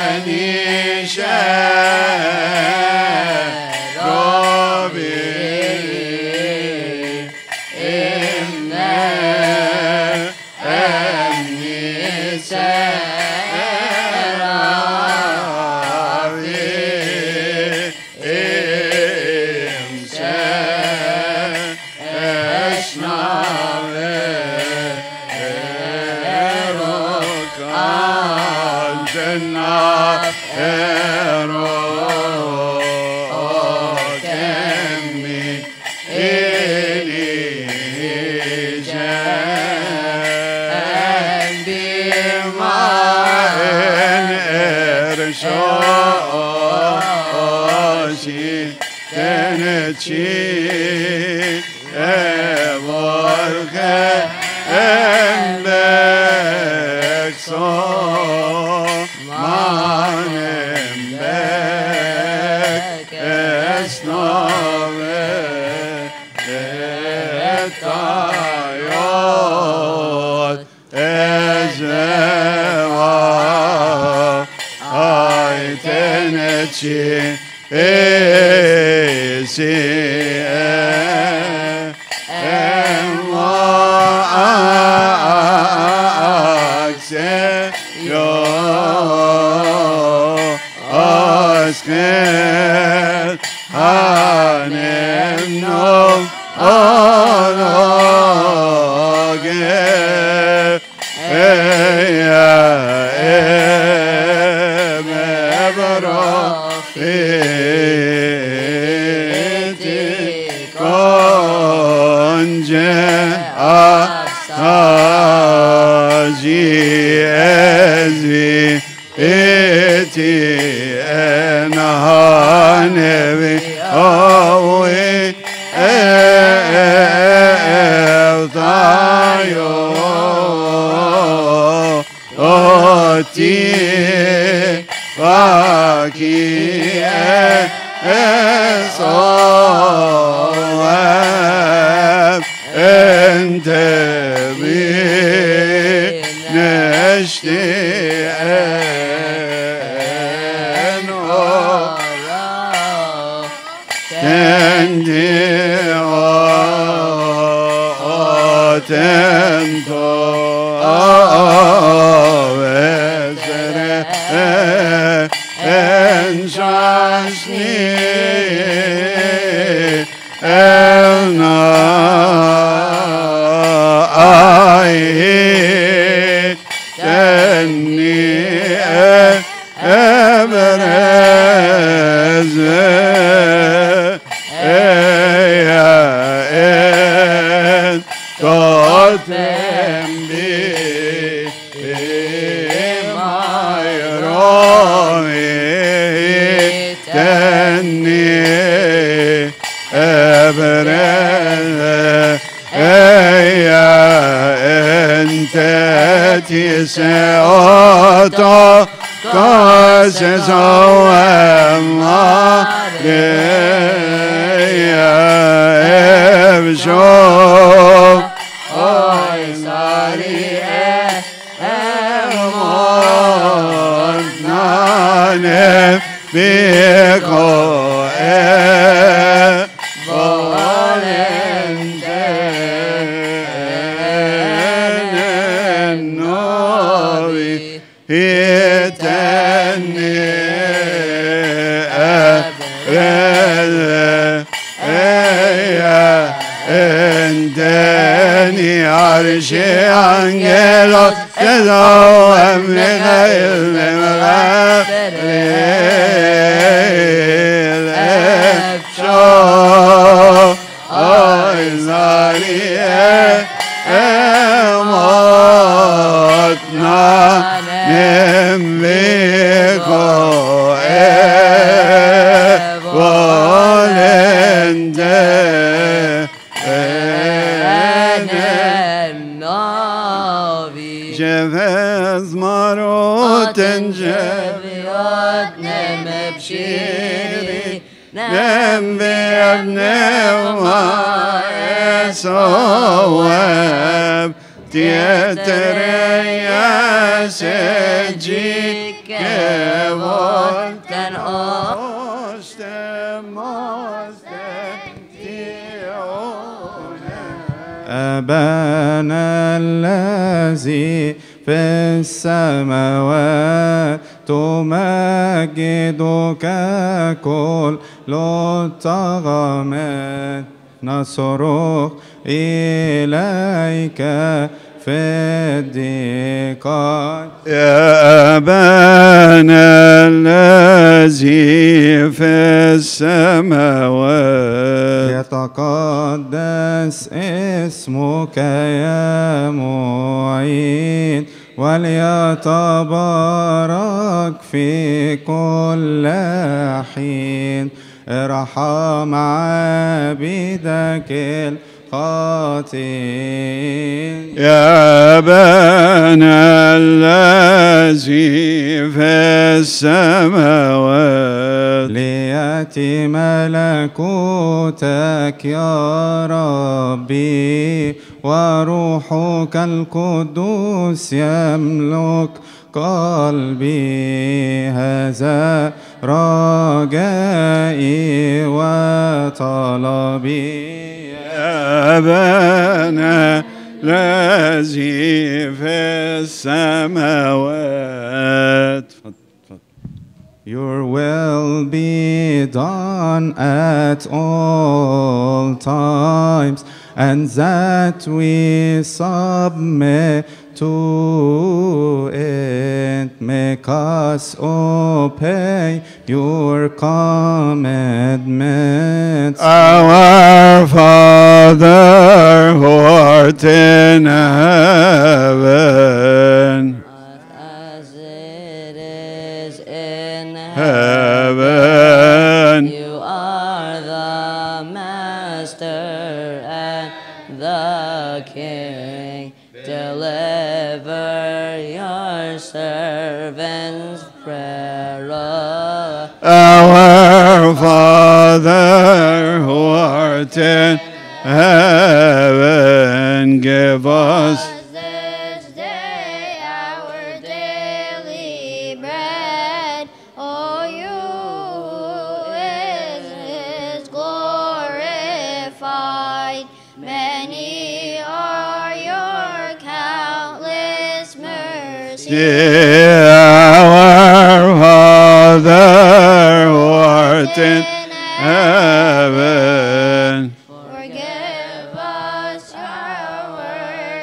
صواب تيتر يا سجي give us den oss dem oss أبانا الذي في السماوات تمجدك كل الطغمات نصرخ إليك في الضيقات يا أبانا الذي في السماوات يتقدس اسمك يا معين وليتبارك في كل حين ارحم عبيدك الخاطئين يا أبانا الذي في السماوات ليأتي ملكوتك يا ربي وروحك القدوس يملك قلبي هذا رجائي وطلبي يا أبانا الذي في السماوات. Your will be done at all times, and that we submit to it. Make us obey your commandments. Our Father who art in heaven, as it is in heaven. You are the Master and the King. Deliver your servants' prayer. Our Father who art in heaven, give us this day our daily bread. O you who is glorified. Many are your countless mercies. our Father who art in heaven. Forgive us our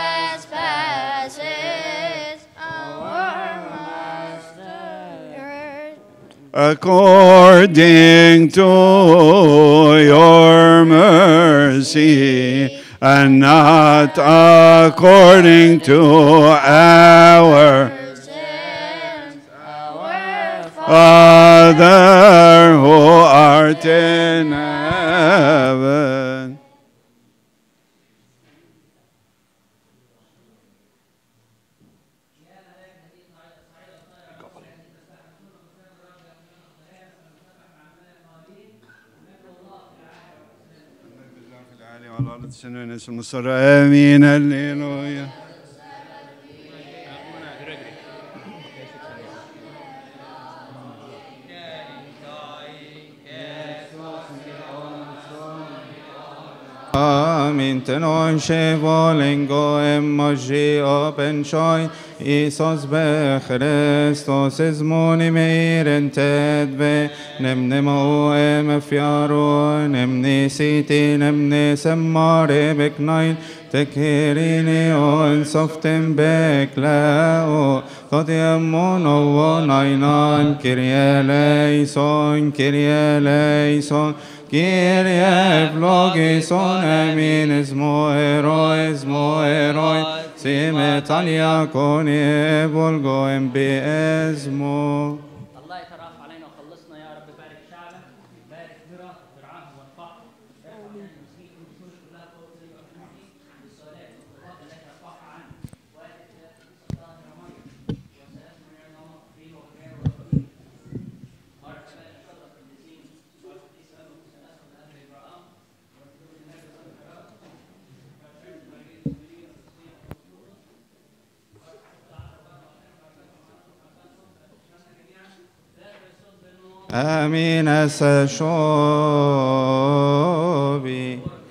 trespasses, our Master. According to your mercy, and not according to our Father who art in heaven. آمين هللويا. Amen. Tenon shevolingo emoji open shoy. Isos be Christos is moni meiren tedve. Nemnemo em fiaro. Nemni siti nemni semmare beknain. Tekirini on soften beklao. Todiamono nainan. Kyrie eleison. Kyrie eleison. Kyrie vlogison eminis moerois moeroi simetalia coni volgo embiesmo. الله يترأف علينا وخلصنا يا رب. بارك شعبك، بارك ذرة ترعاه وارفعه. بالصلاة والقضاء التي رفعها عنه وآتت إلى سلطان رمية وسيسمع يوم فيه وغير وفيه. بارك بارك شرف الذين Amin asashobi.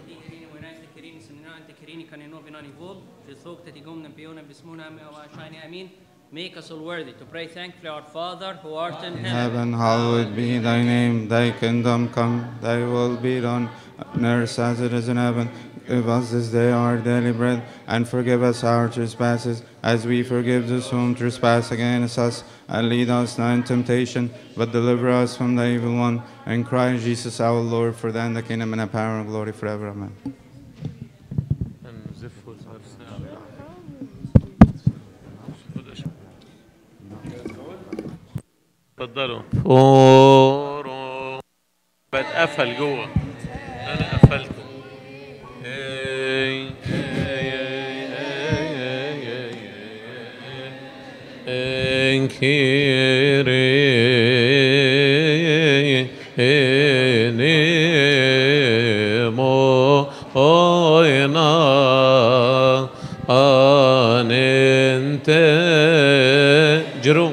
Make us all worthy to pray thankfully, our Father who art in In heaven. heaven, hallowed be thy name. Thy kingdom come, thy will be done, on earth as it is in heaven. Give us this day our daily bread, and forgive us our trespasses, as we forgive those whom trespass against us. And lead us not in temptation, but deliver us from the evil one. In Christ Jesus our Lord, for thine the kingdom and the power and glory forever. Amen. اتفضلوا فورو بتقفل جوه انا قفلته اي انكيري نيمو اوينا انت جرو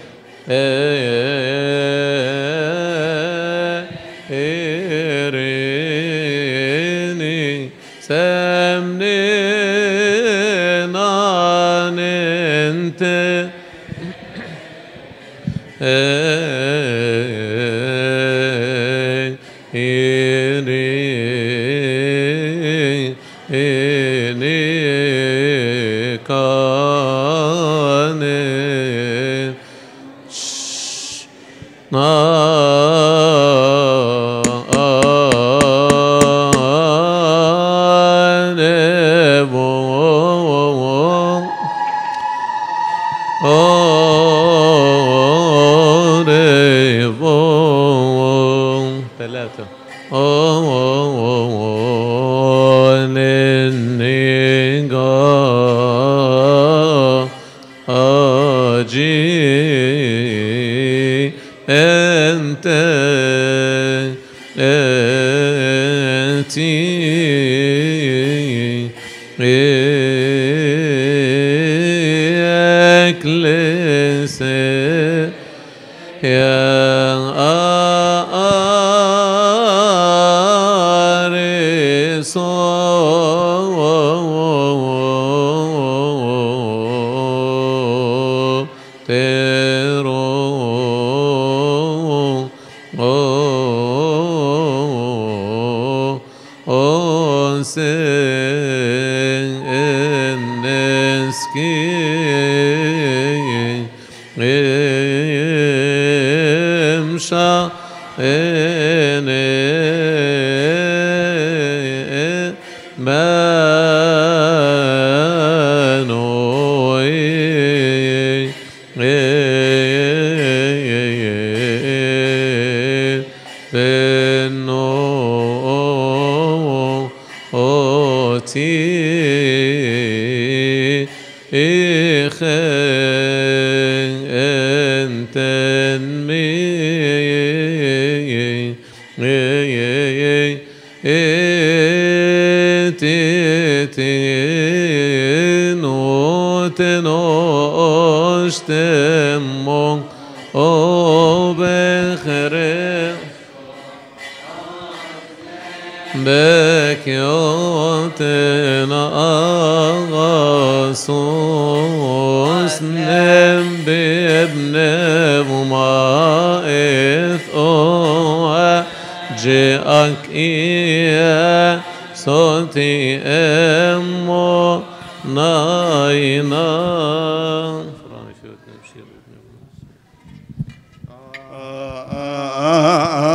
إيريني سمنينا انت إيريني كان ثلاثة أجي أنت أنتي أكلس يا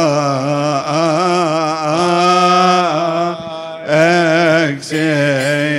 Exhale.